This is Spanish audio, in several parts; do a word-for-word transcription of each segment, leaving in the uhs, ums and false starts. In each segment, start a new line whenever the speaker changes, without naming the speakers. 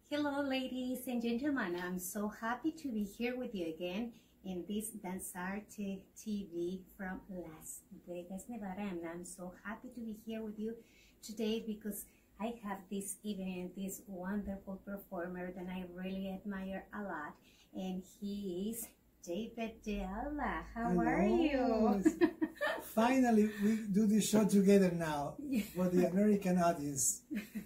Hello, ladies and gentlemen. I'm so happy to be here with you again in this Danzarte T V from Las Vegas, Nevada. And I'm so happy to be here with you today because I have this evening this wonderful performer that I really admire a lot. And he is David De Alba. How
Hello.
are you?
Finally, we do this show together now for the American audience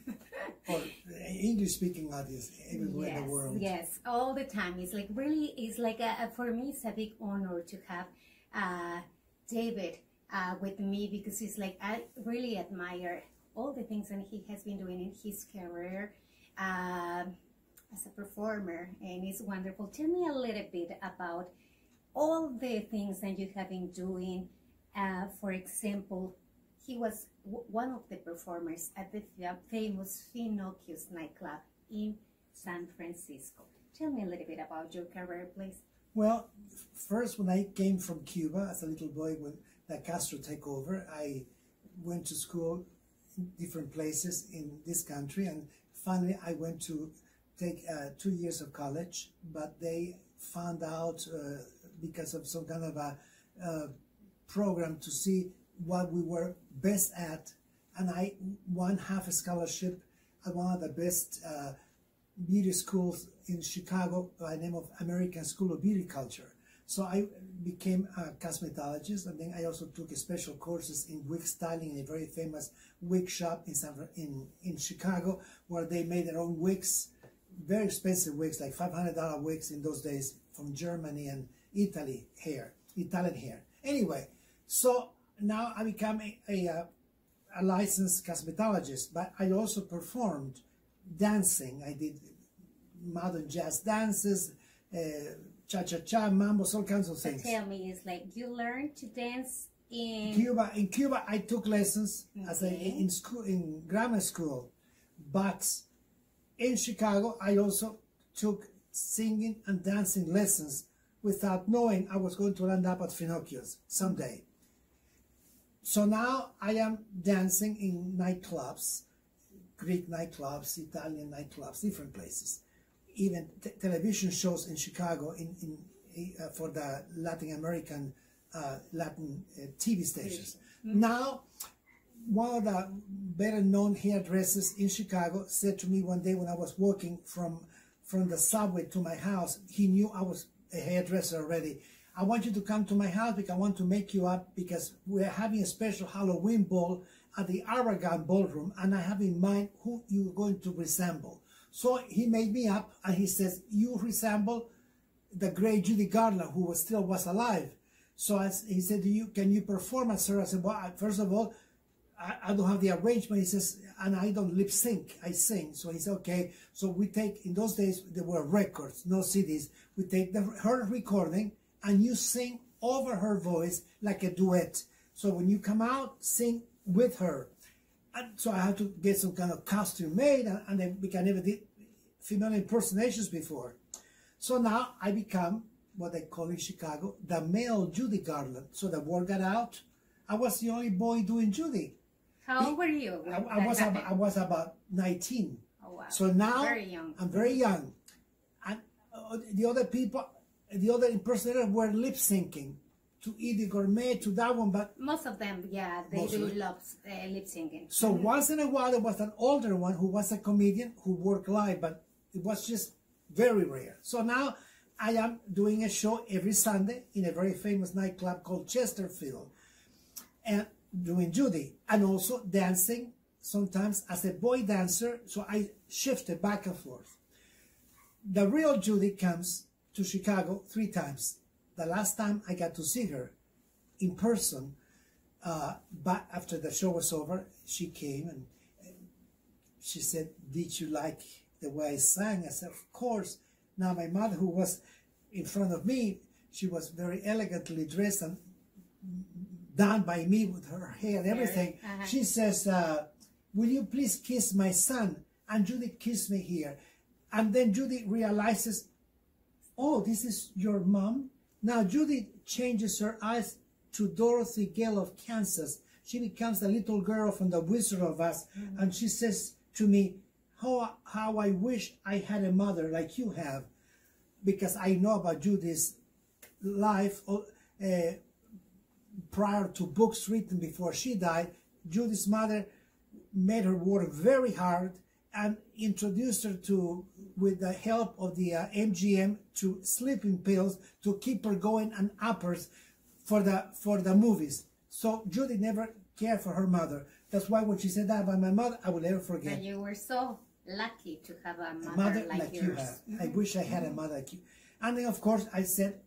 or English-speaking audience everywhere
yes,
in the world.
Yes, all the time. It's like really, it's like a, a, for me, it's a big honor to have uh, David uh, with me because it's like I really admire all the things that he has been doing in his career uh, as a performer, and it's wonderful. Tell me a little bit about all the things that you have been doing. Uh, for example, he was w one of the performers at the famous Finocchio's nightclub in San Francisco. Tell me a little bit about your career, please.
Well, first when I came from Cuba as a little boy when the Castro took over, I went to school in different places in this country, and finally I went to take uh, two years of college, but they found out uh, because of some kind of a uh, program to see what we were best at, and I won half a scholarship at one of the best uh, beauty schools in Chicago by the name of American School of Beauty Culture. So I became a cosmetologist, and then I also took special courses in wig styling in a very famous wig shop in San, in, in Chicago, where they made their own wigs, very expensive wigs, like five hundred dollar wigs in those days from Germany and Italy hair, Italian hair. Anyway, so now I become a, a, a licensed cosmetologist, but I also performed dancing. I did modern jazz dances, uh, cha-cha-cha, mambos, all kinds of
So
things.
tell me, it's like you learned to dance in
Cuba. In Cuba, I took lessons as a,
Okay.
in school, in grammar school, but in Chicago, I also took singing and dancing lessons without knowing I was going to end up at Finocchio's someday. So now I am dancing in nightclubs, Greek nightclubs, Italian nightclubs, different places. Even t television shows in Chicago in, in uh, for the Latin American uh, Latin uh, T V stations. Mm-hmm. Now, one of the better known hairdressers in Chicago said to me one day when I was walking from, from the subway to my house, he knew I was a hairdresser already. I want you to come to my house because I want to make you up because we're having a special Halloween ball at the Aragon Ballroom, and I have in mind who you're going to resemble. So he made me up, and he says, you resemble the great Judy Garland, who was, still was alive. So I, he said, you, can you perform at her? I said, well, I, first of all, I, I don't have the arrangement. He says, and I don't lip sync, I sing. So he said, okay. So we take, in those days, there were records, no C Ds. We take the, her recording, and you sing over her voice like a duet. So when you come out, sing with her. And so I had to get some kind of costume made, and, and then because I never did female impersonations before. So now I become what they call in Chicago the male Judy Garland. So the word got out. I was the only boy doing Judy.
How old were you?
I, I was about, I was about nineteen.
Oh, wow.
So now
Very young.
I'm very young, and uh, the other people, the other impersonators were lip syncing to Eddie Gourmet, to that one, but
Most of them, yeah, they
Most
do
of it.
love uh, lip syncing.
so once in a while there was an older one who was a comedian who worked live, but it was just very rare. So now I am doing a show every Sunday in a very famous nightclub called Chesterfield, and doing Judy, and also dancing sometimes as a boy dancer. So I shifted back and forth. The real Judy comes to Chicago three times. The last time I got to see her in person, uh, but after the show was over, she came and she said, did you like the way I sang? I said, of course. Now my mother, who was in front of me, she was very elegantly dressed and done by me with her hair and everything.
Uh-huh.
She says, uh, will you please kiss my son? And Judy kissed me here. And then Judy realizes, oh, this is your mom? Now Judy changes her eyes to Dorothy Gale of Kansas. She becomes the little girl from The Wizard of Oz, mm-hmm. and she says to me, how, how I wish I had a mother like you have, because I know about Judy's life uh, prior to books written before she died. Judy's mother made her work very hard and introduced her to, with the help of the uh, M G M, to sleeping pills to keep her going and uppers for the for the movies. So Judy never cared for her mother. That's why when she said that about my mother, I will never forget.
And you were so lucky to have a mother,
A mother
like,
like
yours.
you have. I wish I had a mother like you. And then, of course, I said,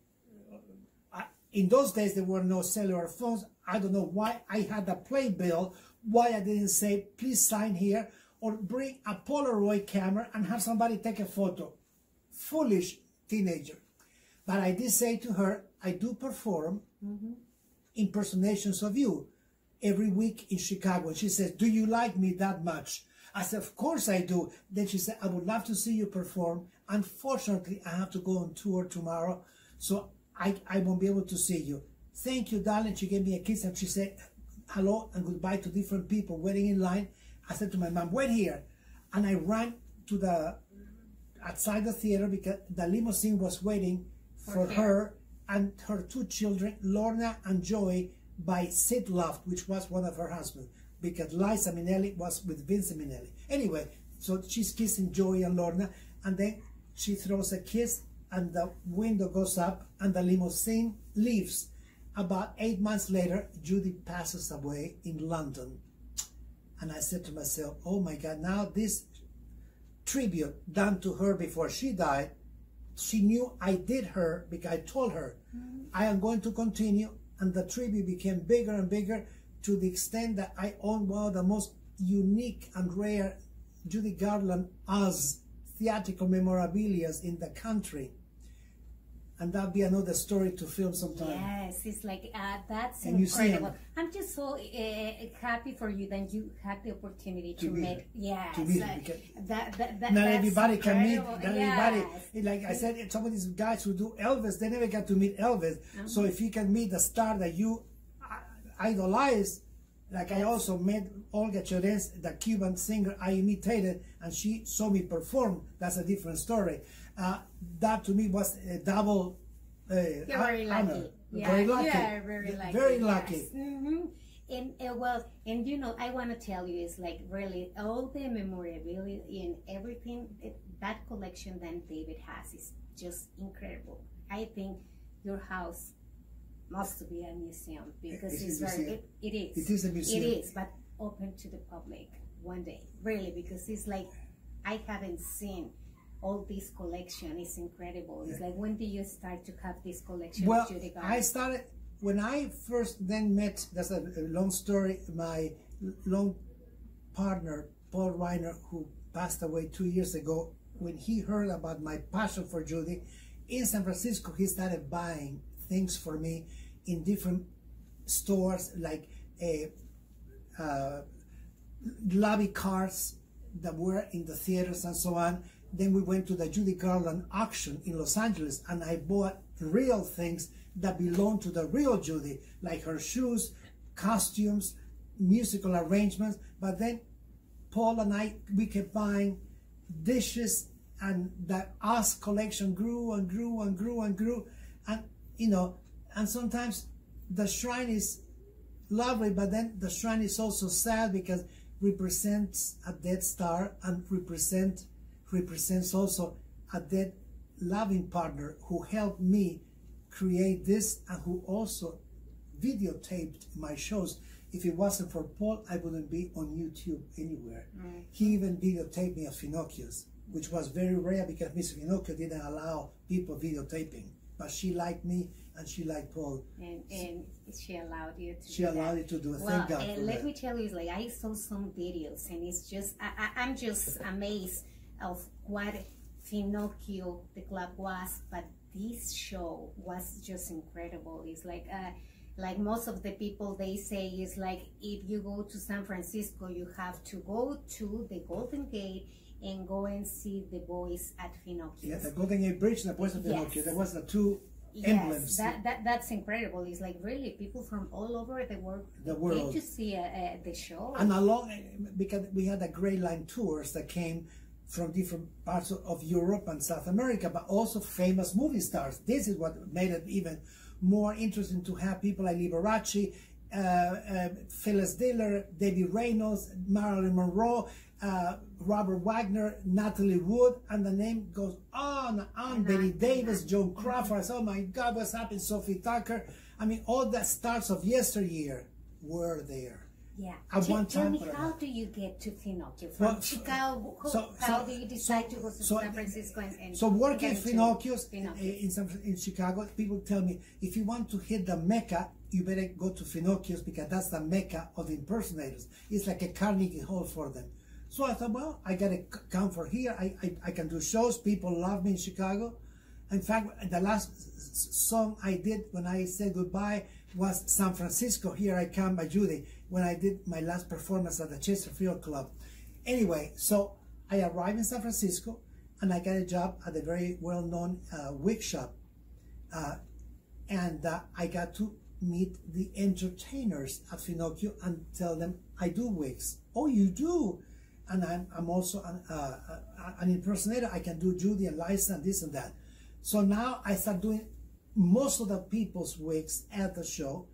I, in those days there were no cellular phones. I don't know why I had a playbill, why I didn't say, please sign here, or bring a Polaroid camera and have somebody take a photo. Foolish teenager. But I did say to her, I do perform mm-hmm. impersonations of you every week in Chicago. And she said, do you like me that much? I said, of course I do. Then she said, I would love to see you perform. Unfortunately, I have to go on tour tomorrow, so I, I won't be able to see you. Thank you, darling. She gave me a kiss and she said hello and goodbye to different people waiting in line. I said to my mom, wait here. And I ran to the, outside the theater, because the limousine was waiting for
okay.
her and her two children, Lorna and Joey, by Sid Loft, which was one of her husbands, because Liza Minnelli was with Vincent Minnelli. Anyway, so she's kissing Joey and Lorna, and then she throws a kiss, and the window goes up, and the limousine leaves. About eight months later, Judy passes away in London. And I said to myself, oh my God, now this tribute done to her before she died, she knew I did her, because I told her, mm-hmm. I am going to continue, and the tribute became bigger and bigger, to the extent that I own one of the most unique and rare Judy Garland Oz theatrical memorabilia in the country. And that'll be another story to film sometime.
Yes, it's like, uh, that's
and
incredible. I'm just so uh, happy for you that you had the opportunity to, to meet. Yes.
To meet
uh, that, that, that,
not everybody can meet.
incredible.
Not
yes.
everybody. Like I said, some of these guys who do Elvis, they never got to meet Elvis. Uh-huh. So if you can meet the star that you idolize, like yes. I also met Olga Chorens, the Cuban singer I imitated, and she saw me perform. That's a different story. Uh, that to me was a double uh,
You're very
honor.
lucky. Yeah,
very lucky.
You are very lucky.
Very
yes.
lucky.
Mm-hmm. And uh, well, and you know, I want to tell you, it's like really all the memorabilia and everything. It, that collection that David has is just incredible. I think your house must be a museum, because
it
it's very. It, it is.
It is a museum.
It is, but open to the public one day, really, because it's like I haven't seen all this collection. Is incredible. It's yeah. like, when do you start to have this collection?
Well,
of Judy Garland?
I started when I first then met. That's a, a long story. My long partner Paul Reiner, who passed away two years ago, when he heard about my passion for Judy in San Francisco, he started buying things for me in different stores, like a uh, lobby cars that were in the theaters and so on. Then we went to the Judy Garland auction in Los Angeles, and I bought real things that belonged to the real Judy, like her shoes, costumes, musical arrangements. But then Paul and I, we kept buying dishes, and the Oz collection grew and grew and grew and grew. And, you know, and sometimes the shrine is lovely, but then the shrine is also sad, because it represents a dead star, and represent represents also a dead loving partner who helped me create this, and who also videotaped my shows. If it wasn't for Paul, I wouldn't be on YouTube anywhere. Mm. He even videotaped me at Finocchio's, which was very rare, because Miss Finocchio didn't allow people videotaping. But she liked me, and she liked Paul.
And, and she allowed you to
She
do
allowed
that.
you to do it.
Well,
Thank God
uh,
for
let
that.
me tell you, like, I saw some videos, and it's just, I, I, I'm just amazed of what Finocchio, the club was, but this show was just incredible. It's like, uh, like most of the people, they say, is like, if you go to San Francisco, you have to go to the Golden Gate and go and see the boys at Finocchio's.
Yeah, the Golden Gate Bridge and the boys at Finocchio.
Yes.
There was the two
Yes,
emblems.
that, that that's incredible. It's like, really, people from all over the world,
The
came
world.
to see uh, uh, the show.
And along, because we had the Grey Line tours that came from different parts of Europe and South America, but also famous movie stars. This is what made it even more interesting to have people like Liberace, uh, uh, Phyllis Diller, Debbie Reynolds, Marilyn Monroe, uh, Robert Wagner, Natalie Wood, and the name goes on and on. And Betty Davis, Joan Crawford. Mm-hmm. Oh my God, what's happening? Sophie Tucker. I mean, all the stars of yesteryear were there.
Yeah.
At
Tell,
one time.
tell me, how do you get to Finocchio? From
well,
Chicago,
so,
how
so,
do you decide
so,
to go to
so,
San Francisco? And, and
so working at Finocchio's,
Finocchio.
in, San, in Chicago, people tell me, if you want to hit the Mecca, you better go to Finocchio's because that's the Mecca of the impersonators. It's like a Carnegie Hall for them. So I thought, well, I got to come for here. I, I, I can do shows. People love me in Chicago. In fact, the last song I did when I said goodbye was San Francisco, Here I Come by Judy, when I did my last performance at the Chesterfield Club. Anyway, so I arrived in San Francisco and I got a job at a very well-known uh, wig shop. Uh, and uh, I got to meet the entertainers at Finocchio and tell them, I do wigs. Oh, you do? And I'm, I'm also an, uh, an impersonator. I can do Judy and Liza and this and that. So now I start doing most of the people's wigs at the show.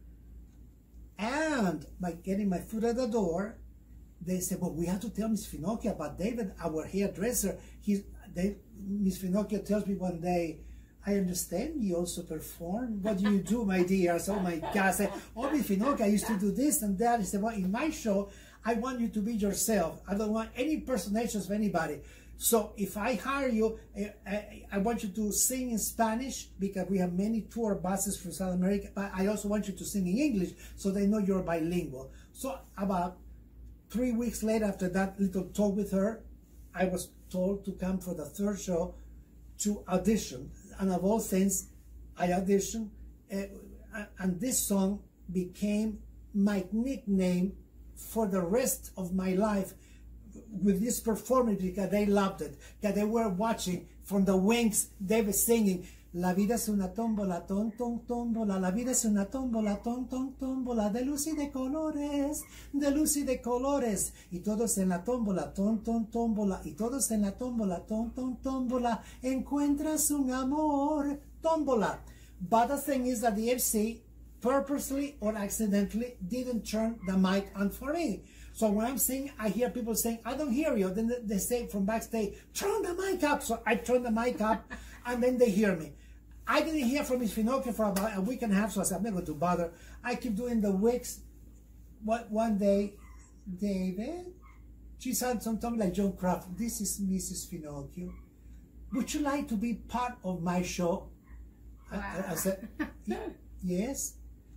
And by getting my foot at the door, they said, well, we have to tell Miss Finocchio about David, our hairdresser. He's, they, Miss Finocchio tells me one day, I understand you also perform. What do you do, my dear? I said, oh my God. I said, oh, Miss Finocchio, I used to do this and that. I said, well, in my show, I want you to be yourself. I don't want any impersonations of anybody. So if I hire you, I, I want you to sing in Spanish because we have many tour buses from South America, but I also want you to sing in English so they know you're bilingual. So about three weeks later after that little talk with her, I was told to come for the third show to audition. And of all things, I auditioned, uh, and this song became my nickname for the rest of my life with this performance because they loved it, because they were watching from the wings. They were singing, La vida es una tómbola, ton, ton, tómbola, la vida es una tómbola, ton, ton, tómbola, de luz y de colores, de luz y de colores, y todos en la tómbola, ton, ton, tómbola, y todos en la tómbola, ton, ton, tómbola, encuentras un amor, tómbola. But the thing is that the M C purposely or accidentally didn't turn the mic on for me. So when I'm singing, I hear people saying, I don't hear you. Then they say from backstage, turn the mic up. So I turn the mic up and then they hear me. I didn't hear from Miss Finocchio for about a week and a half, so I said, I'm not going to bother. I keep doing the wigs. What, one day, David, she said something like Joan Crawford, this is Missus Finocchio. Would you like to be part of my show? Wow. I, I said, yes.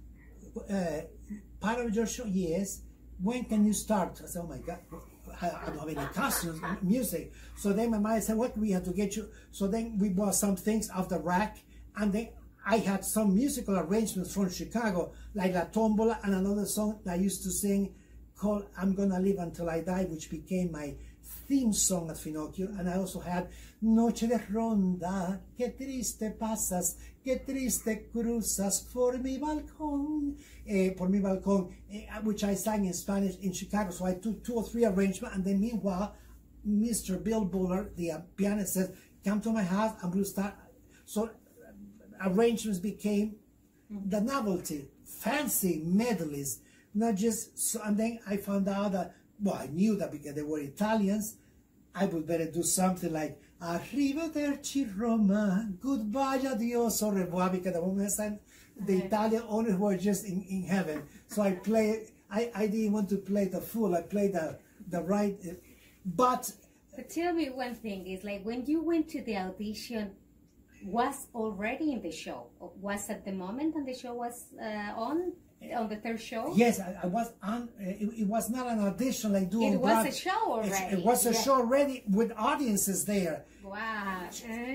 Uh, part of your show, yes. When can you start? I said, oh my God, I, I don't have any costumes, music. So then my mother said, what, we have to get you. So then we bought some things off the rack, and then I had some musical arrangements from Chicago, like La Tombola and another song that I used to sing called I'm Gonna Live Until I Die, which became my theme song at Finocchio. And I also had Noche de Ronda, que triste pasas, que triste cruzas por mi balcón, eh, por mi balcón, eh, which I sang in Spanish in Chicago. So I took two or three arrangements, and then meanwhile, Mister Bill Buller, the uh, pianist, said, come to my house and we'll start. So uh, arrangements became the novelty, fancy medleys, not just, so, and then I found out that, well, I knew that because they were Italians, I would better do something like Arrivederci Roma, goodbye, adios, au revoir, because the woman sang the okay. Italian owners were just in, in heaven. So I play, I, I didn't want to play the fool, I played the, the right, uh, but...
But tell me one thing, is like when you went to the audition, was already in the show? Was at the moment when the show was uh, on? On the third show?
Yes, I, I was on. Uh, it, it was not an audition like doing.
It was
Broad,
a show already.
It, it was a yeah. show already with audiences there.
Wow.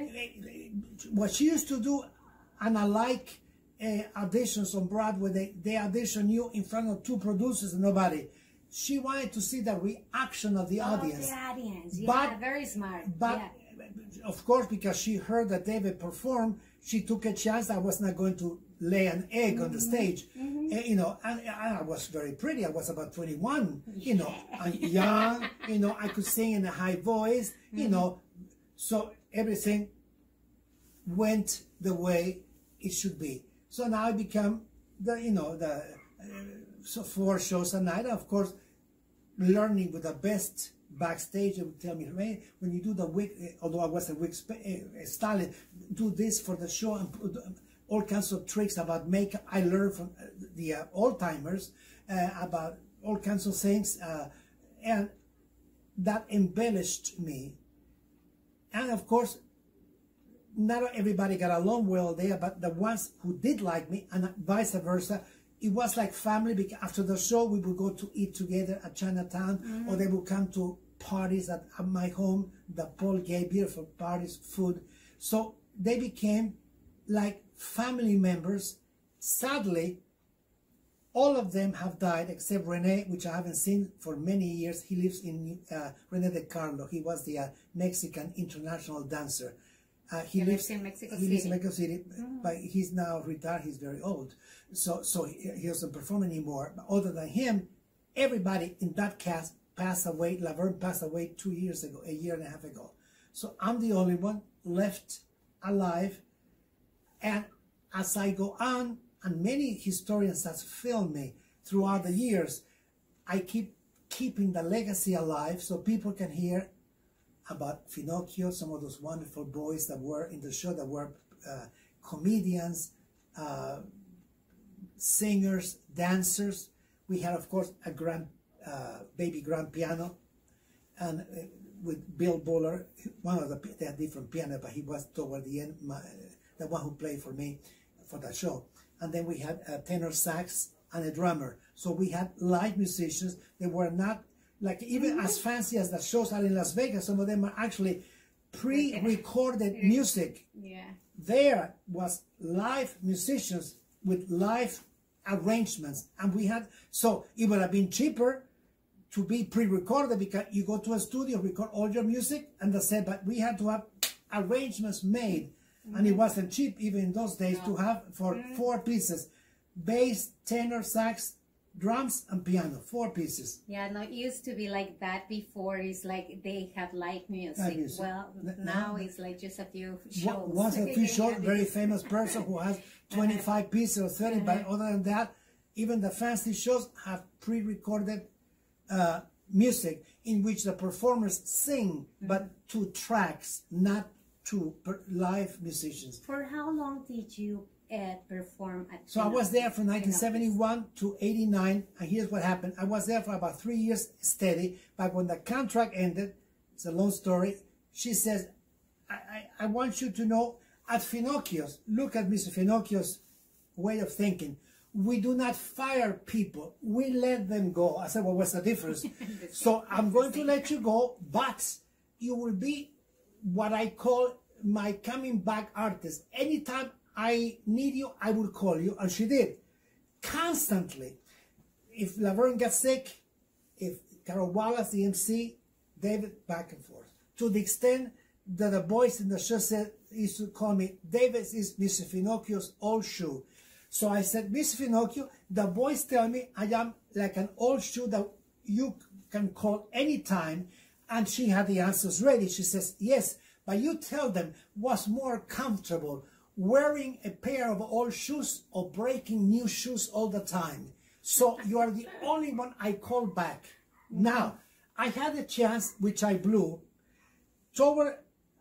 What she used to do, and I like uh, auditions on Broadway, they, they audition you in front of two producers and nobody. She wanted to see the reaction of the
oh,
audience.
the audience, yeah,
but,
very smart.
But,
yeah.
of course, because she heard that David perform, she took a chance that I was not going to lay an egg mm-hmm. on the stage.
Mm-hmm.
Uh, you know, and, and I was very pretty. I was about twenty-one, you know, and young, you know, I could sing in a high voice, you mm-hmm. know, so everything went the way it should be. So now I become the, you know, the uh, so four shows a night, of course, learning with the best backstage. They would tell me, hey, when you do the wig, although I was a wig uh, stylist, do this for the show and put all kinds of tricks about makeup. I learned from the uh, old-timers uh, about all kinds of things, uh, and that embellished me. And of course, not everybody got along well there, but the ones who did like me, and vice versa, it was like family, because after the show we would go to eat together at Chinatown, mm-hmm. or they would come to parties at, at my home, the Paul gave beautiful parties, food. So they became like family members. Sadly, all of them have died except Rene, which I haven't seen for many years. He lives in uh, Rene de Carlo. He was the uh, Mexican international dancer. Uh, he, he lives in Mexico he City. He lives in Mexico City, mm. but he's now retired. He's very old, so so he, he doesn't perform anymore. But other than him, everybody in that cast passed away. Laverne passed away two years ago, a year and a half ago. So I'm the only one left alive. And as I go on, and many historians have filmed me throughout the years, I keep keeping the legacy alive so people can hear about Finocchio, some of those wonderful boys that were in the show, that were uh, comedians, uh, singers, dancers. We had, of course, a grand, uh, baby grand piano, and uh, with Bill Buller, one of the, they had different piano, but he was toward the end, my, the one who played for me for that show. And then we had a tenor sax and a drummer. So we had live musicians. They were not, like, even mm-hmm. as fancy as the shows are in Las Vegas, some of them are actually pre-recorded music.
Yeah.
There was live musicians with live arrangements. And we had, so it would have been cheaper to be pre-recorded, because you go to a studio, record all your music, and that's it. But we had to have arrangements made. Mm-hmm. And it wasn't cheap even in those days no. to have for mm-hmm. four pieces: bass, tenor, sax, drums, and piano. Four pieces.
Yeah, no, it used to be like that before. It's like they had live music.
Live music.
Well,
no,
now it's like just a few shows.
Once a few shows, very famous person who has twenty-five pieces or thirty, uh-huh. but other than that, even the fancy shows have pre-recorded uh, music in which the performers sing, mm-hmm. but two tracks, not two per live musicians.
For how long did you uh, perform at
So Finocchio? I was there from nineteen seventy-one to eighty-nine, and here's what happened. I was there for about three years steady, but when the contract ended, it's a long story, she says, I, I, I want you to know, at Finocchio's, look at Mister Finocchio's way of thinking, we do not fire people, we let them go. I said, well, what's the difference? So I'm going to let you go, but you will be what I call my coming back artist. Anytime I need you, I will call you. And she did. Constantly. If Laverne got sick, if Carol Wallace, the M C, David, back and forth. To the extent that the boys in the show said, used to call me, David is Mister Finocchio's old shoe. So I said, Mister Finocchio, the boys tell me I am like an old shoe that you can call anytime. And she had the answers ready. She says, yes, but you tell them what's more comfortable, wearing a pair of old shoes or breaking new shoes all the time. So you are the only one I call back. Now, I had a chance, which I blew. Toward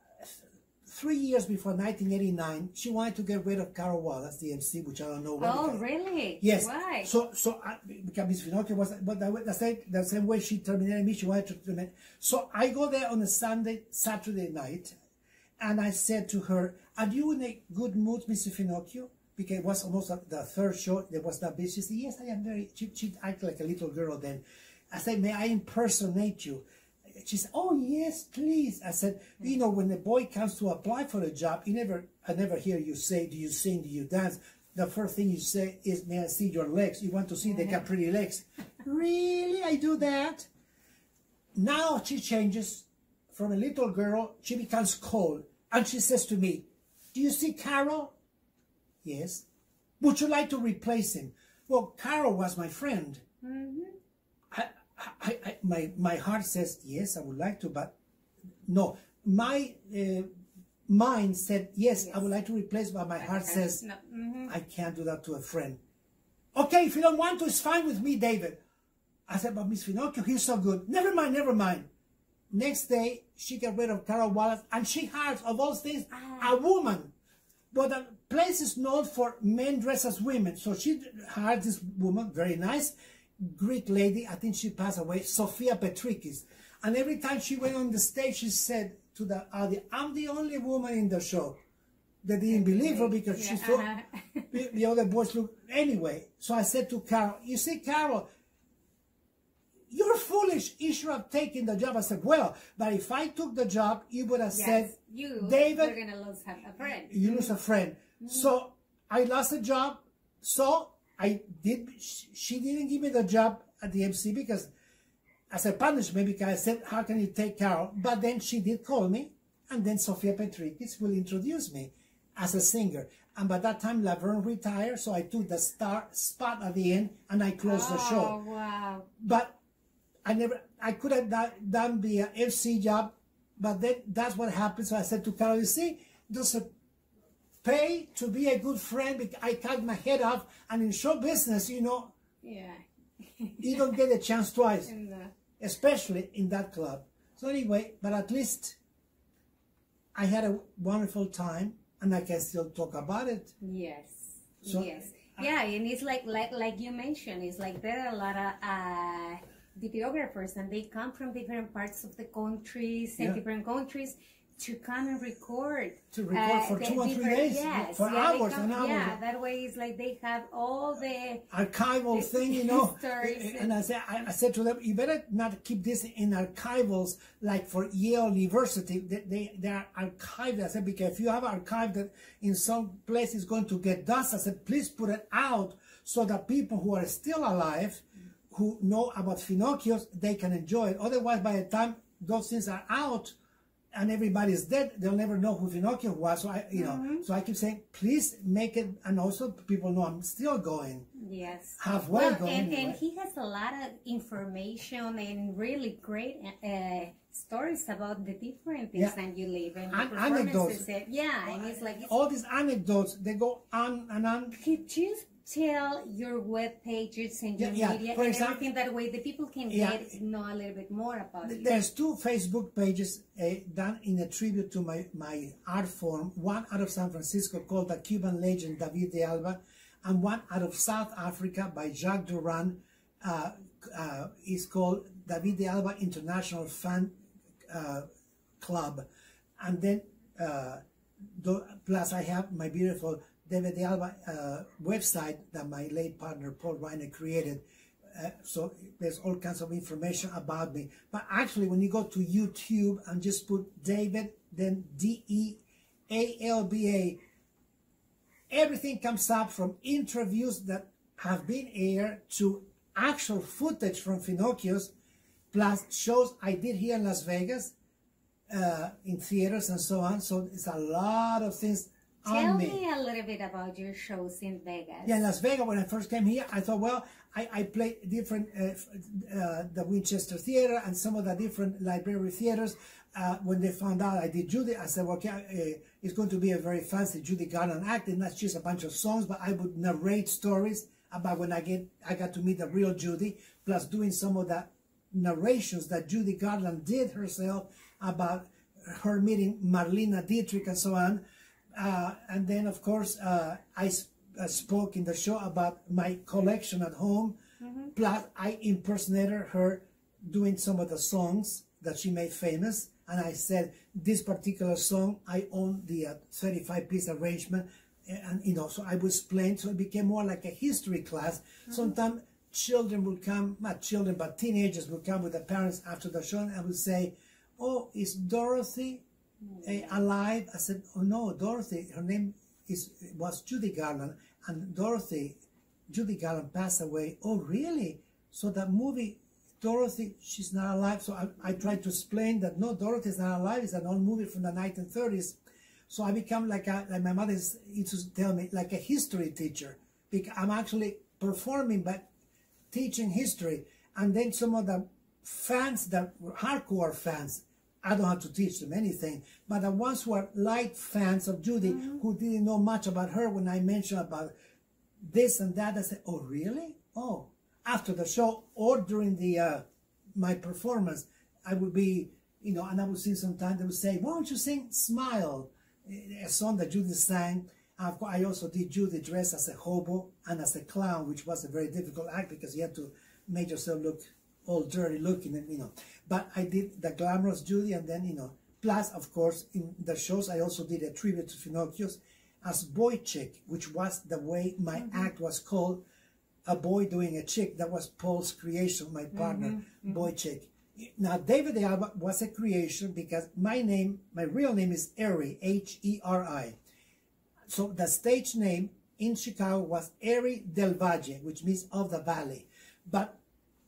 three years before nineteen eighty-nine, she wanted to get rid of Carol Wallace, the M C, which I don't know why.
Oh, really?
Yes.
Why?
So, so I, because Miss Finocchio was, but the, the, same, the same way she terminated me, she wanted to terminate. So I go there on a Sunday, Saturday night, and I said to her, are you in a good mood, Mister Finocchio? Because it was almost the third show, there was that bitch. She said, yes, I am very, she, she acted like a little girl then. I said, may I impersonate you? She said, oh, yes, please. I said, you know, when the boy comes to apply for a job, you never, I never hear you say, do you sing, do you dance? The first thing you say is, may I see your legs? You want to see they got pretty legs. Really? I do that? Now she changes from a little girl, she becomes cold. And she says to me, do you see Carol? Yes. Would you like to replace him? Well, Carol was my friend.
Mm-hmm.
I, I, I, my, my heart says, yes, I would like to, but no. My uh, mind said, yes, yes, I would like to replace, but my heart says,
no. Mm-hmm.
I can't do that to a friend. Okay, if you don't want to, it's fine with me, David. I said, but Miss Finocchio, he's so good. Never mind, never mind. Next day, she got rid of Carol Wallace, and she hired, of all things,
ah.
a woman. But the place is known for men dressed as women. So she hired this woman, very nice, Greek lady. I think she passed away, Sophia Petrikis. And every time she went on the stage, she said to the audience, I'm the only woman in the show. They didn't believe her because
yeah.
she thought the, the other boys look anyway. So I said to Carol, you see, Carol, you're foolish. You should have taken the job. I said, well, but if I took the job, you would have
yes,
said,
you,
David,
you're going to lose a friend.
You lose a friend. Mm-hmm. So I lost a job. So I did, she didn't give me the job at the M C because as a punishment, because I said, how can you take Carol? But then she did call me, and then Sophia Petrikis will introduce me as a singer. And by that time, Laverne retired, so I took the star spot at the end, and I closed
oh,
the show.
Oh, wow.
But I never, I could have done, done the uh, F C job, but then that's what happened. So I said to Carol, you see, does it pay to be a good friend? Because I cut my head off, and in show business, you know,
yeah,
you don't get a chance twice,
in the...
especially in that club. So anyway, but at least I had a wonderful time, and I can still talk about it.
Yes,
so,
yes, I, yeah, and it's like like like you mentioned, it's like there are a lot of uh, videographers, and they come from different parts of the countries and
yeah.
different countries to come and record.
To record uh, for two or three days,
yes,
for
yeah,
hours
come,
and hours.
Yeah, that way it's like they have all the
archival
the
thing, you know.
Stories
and I said, I, I said to them, you better not keep this in archivals like for Yale University. They they, they are archived. I said, because if you have archived that in some place is going to get dust, I said, please put it out so that people who are still alive, who know about Finocchios, they can enjoy it. Otherwise, by the time those things are out and everybody's dead, they'll never know who Finocchio was. So I, you know,
mm-hmm.
so I keep saying, please make it, and also people know I'm still going.
Yes.
Halfway
well,
going.
And,
anyway.
and he has a lot of information and really great uh, stories about the different things
yeah.
that you live and
An-
the performances.
anecdotes.
Yeah, and it's like it's,
all these anecdotes, they go on and on.
could you tell your web pages and your
yeah,
media
yeah.
and
example,
everything that way the people can
yeah.
get know a little bit more about it?
There's two Facebook pages uh, done in a tribute to my, my art form. One out of San Francisco called the Cuban legend David de Alba, and one out of South Africa by Jacques Duran uh, uh, is called David de Alba International Fan uh, Club. And then uh, the, plus I have my beautiful David de Alba uh, website that my late partner Paul Reiner created. Uh, so there's all kinds of information about me. But actually, when you go to YouTube and just put David, then D E A L B A, everything comes up from interviews that have been aired to actual footage from Finocchio's, plus shows I did here in Las Vegas, uh, in theaters and so on. So it's a lot of things.
Tell me. me a little bit about your shows in Vegas.
Yeah, in Las Vegas, when I first came here, I thought, well, I, I played different, uh, uh, the Winchester Theater and some of the different library theaters. Uh, when they found out I did Judy, I said, well, okay, uh, it's going to be a very fancy Judy Garland act, and not just a bunch of songs, but I would narrate stories about when I get, I got to meet the real Judy, plus doing some of the narrations that Judy Garland did herself about her meeting Marlene Dietrich and so on. Uh, and then, of course, uh, I sp uh, spoke in the show about my collection at home. Mm-hmm. Plus, I impersonated her doing some of the songs that she made famous. And I said, this particular song, I own the uh, thirty-five piece arrangement. And, you know, so I was playing. So it became more like a history class. Mm-hmm. Sometimes children would come, not children, but teenagers would come with their parents after the show and would say, oh, is Dorothy Uh, alive? I said, oh no, Dorothy, her name is was Judy Garland, and Dorothy, Judy Garland passed away. Oh really? So that movie, Dorothy, she's not alive. So I, I tried to explain that no, Dorothy's not alive. It's an old movie from the nineteen thirties. So I become like a, like my mother used to tell me, like a history teacher, because I'm actually performing, but teaching history. And then some of the fans that were hardcore fans, I don't have to teach them anything, but the ones who are light fans of Judy, mm-hmm. who didn't know much about her, when I mentioned about this and that, I said, oh, really? Oh, after the show or during the uh, my performance, I would be, you know, and I would sing sometimes, they would say, why don't you sing Smile, a song that Judy sang. I also did Judy dressed as a hobo and as a clown, which was a very difficult act because you had to make yourself look all dirty looking, and you know. But I did the glamorous Judy, and then, you know, plus, of course, in the shows, I also did a tribute to Pinocchio's as Boy Chick, which was the way my mm-hmm. act was called, a boy doing a chick. That was Paul's creation, my partner, mm-hmm. Boy Chick. Now, David de Alba was a creation because my name, my real name is Eri, H E R I. So the stage name in Chicago was Eri del Valle, which means of the valley. But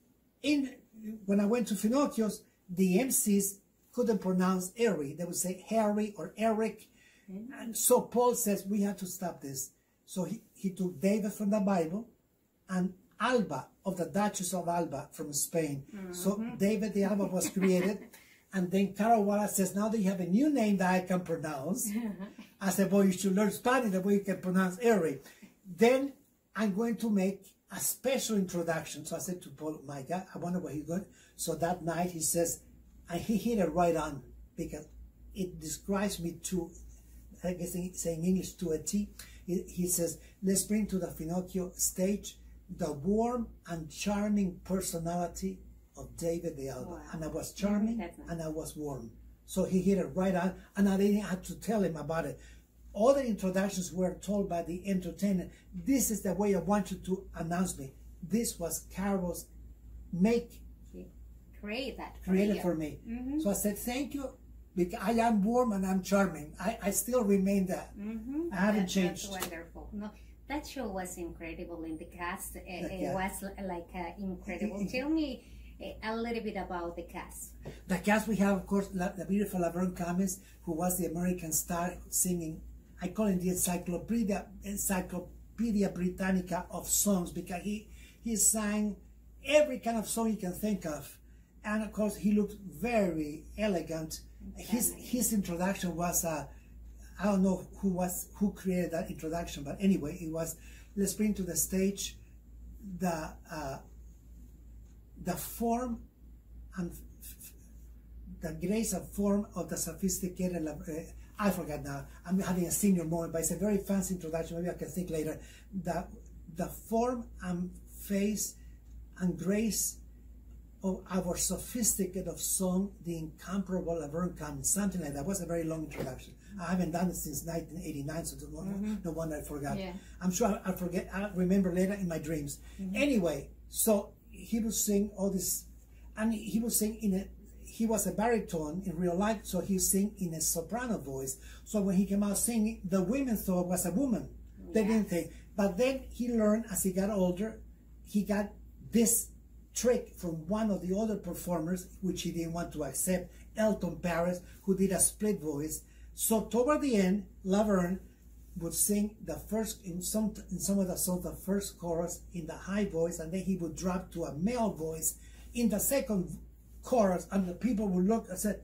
in when I went to Pinocchio's, the M Cs couldn't pronounce Eri. They would say Harry or Eric. Mm-hmm. And so Paul says, we have to stop this. So he, he took David from the Bible and Alba of the Duchess of Alba from Spain. Mm-hmm. So David de Alba was created. And then Carol Wallace says, now that you have a new name that I can pronounce, I said, well, you should learn Spanish the way you can pronounce Eri. Then I'm going to make a special introduction. So I said to Paul, my God, I wonder what he's going to. So that night he says, and he hit it right on because it describes me to, I guess saying English to a T. He, he says, let's bring to the Pinocchio stage the warm and charming personality of David de Alba. Wow. And I was charming nice. And I was warm. So he hit it right on, and I didn't have to tell him about it. All the introductions were told by the entertainer. This is the way I want you to announce me. This was Carol's make.
Create that for
created
you.
for me.
Mm-hmm.
So I said, thank you, because I am warm and I'm charming. I, I still remain that.
Mm-hmm.
I haven't
that,
changed.
That's wonderful. No, that show was incredible in the cast. It,
yeah.
it was like uh, incredible. Tell me a little bit about the cast.
The cast, we have, of course, La, the beautiful Laverne Combs, who was the American star singing, I call him the Encyclopedia, Encyclopedia Britannica of songs, because he, he sang every kind of song you can think of. And of course, he looked very elegant. Exactly. His his introduction was, uh, I don't know who was who created that introduction, but anyway, it was, let's bring to the stage the uh, the form and the grace of form of the sophisticated, uh, I forgot now, I'm having a senior moment, but it's a very fancy introduction, maybe I can think later, the, the form and face and grace of our sophisticated of song, the incomparable Laverne Combs, something like that. Was a very long introduction. I haven't done it since nineteen eighty-nine, so no, mm-hmm. no wonder I forgot. Yeah. I'm sure I, I forget, I'll remember later in my dreams. Mm-hmm. Anyway, so he would sing all this, and he would sing in a, he was a baritone in real life, so he sing in a soprano voice. So when he came out singing, the women thought was a woman. Yes. They didn't think. But then he learned as he got older, he got this trick from one of the other performers, which he didn't want to accept, Elton Paris, who did a split voice. So toward the end, Laverne would sing the first, in some in some of the songs, the first chorus in the high voice, and then he would drop to a male voice in the second chorus, and the people would look and said,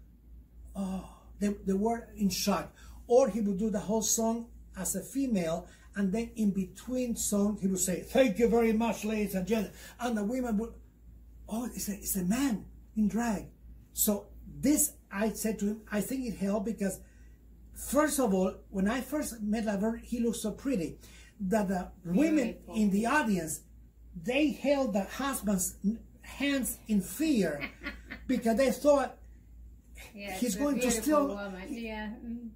oh, they, they were in shock. Or he would do the whole song as a female, and then in between songs, he would say, thank you very much, ladies and gentlemen. And the women would, oh, it's a, it's a man in drag. So this, I said to him, I think it helped because, first of all, when I first met Laverne, he looked so pretty that the women in the audience, they held the husband's hands in fear because they thought
yes,
he's going to steal.
Woman. Yeah.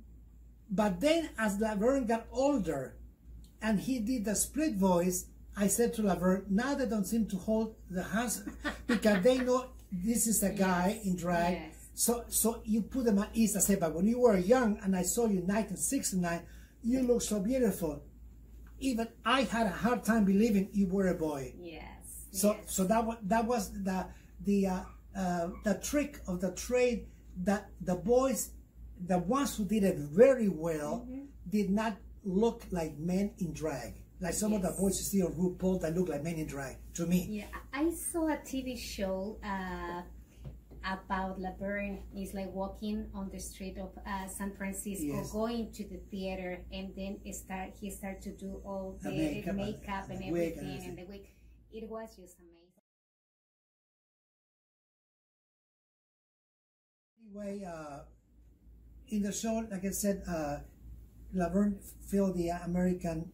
But then as Laverne got older, and he did the split voice, I said to Laverne, now they don't seem to hold the hands because they know this is a guy yes. in drag. Yes. So so you put them at ease. I said, but when you were young and I saw you in nineteen sixty-nine, you look so beautiful. Even I had a hard time believing you were a boy.
Yes.
So
yes.
so that was that was the the uh, uh, the trick of the trade that the boys, the ones who did it very well, mm-hmm. did not look like men in drag. Like some
Yes.
of the boys you see on RuPaul that look like men in drag, to me.
Yeah, I saw a T V show uh, about Laverne. He's like walking on the street of uh, San Francisco,
Yes.
going to the theater, and then it start he started to do all the,
The makeup
makeup,
and-
and,
and the wig and
everything, and
everything.
the wig. It was just amazing.
Anyway, uh, in the show, like I said, uh, Laverne filled the American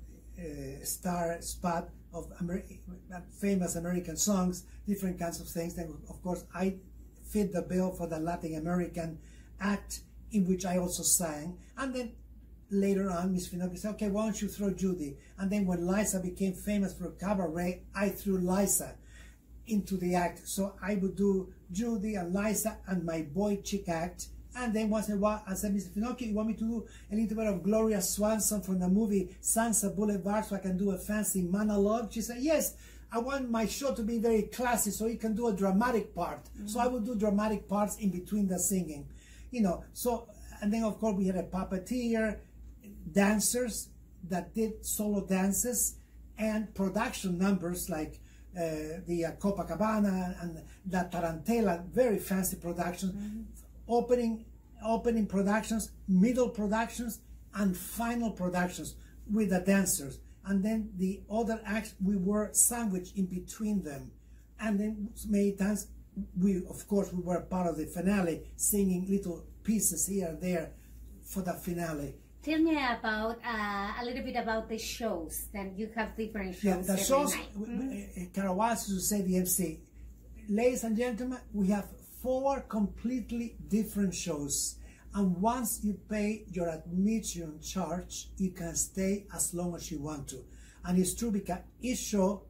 uh, star spot of Amer famous American songs, different kinds of things. Then, of course, I fit the bill for the Latin American act, in which I also sang. And then later on, Miss Finocchio said, okay, why don't you throw Judy? And then when Liza became famous for cabaret, I threw Liza into the act. So I would do Judy and Liza and my boy chick act. And then once in a while, I said, Mister Finocchio, you want me to do a little bit of Gloria Swanson from the movie Sunset Boulevard so I can do a fancy monologue? She said, yes, I want my show to be very classy so you can do a dramatic part. Mm-hmm. So I would do dramatic parts in between the singing. You know, so, and then of course we had a puppeteer, dancers that did solo dances, and production numbers like uh, the uh, Copacabana and La Tarantella, very fancy productions. Mm-hmm. Opening, opening productions, middle productions, and final productions with the dancers. And then the other acts, we were sandwiched in between them. And then many times, we, of course, we were part of the finale, singing little pieces here and there for the finale.
Tell me about uh, a little bit about the shows. Then you have different shows.
Yeah, the
every
shows,
night.
Mm-hmm. Karawas used to say the M C. Ladies and gentlemen, we have four completely different shows, and once you pay your admission charge, you can stay as long as you want to. And it's true because each show,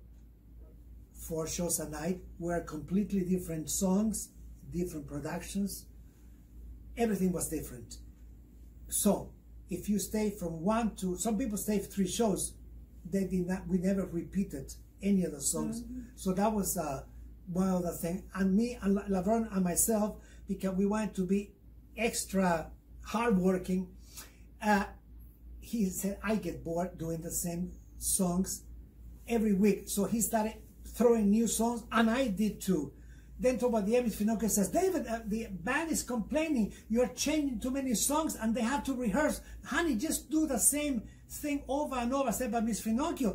four shows a night, were completely different songs, different productions. Everything was different. So if you stay from one to, some people stay for three shows, they did not, we never repeated any of the songs. Mm-hmm. So that was uh, one other thing. And me and Laverne and myself, because we wanted to be extra hardworking, uh, he said, I get bored doing the same songs every week. So he started throwing new songs, and I did too. Then toward the end, Miss Finocchio says, David, uh, the band is complaining. You're changing too many songs and they have to rehearse. Honey, just do the same thing over and over. I said, but Miss Finocchio,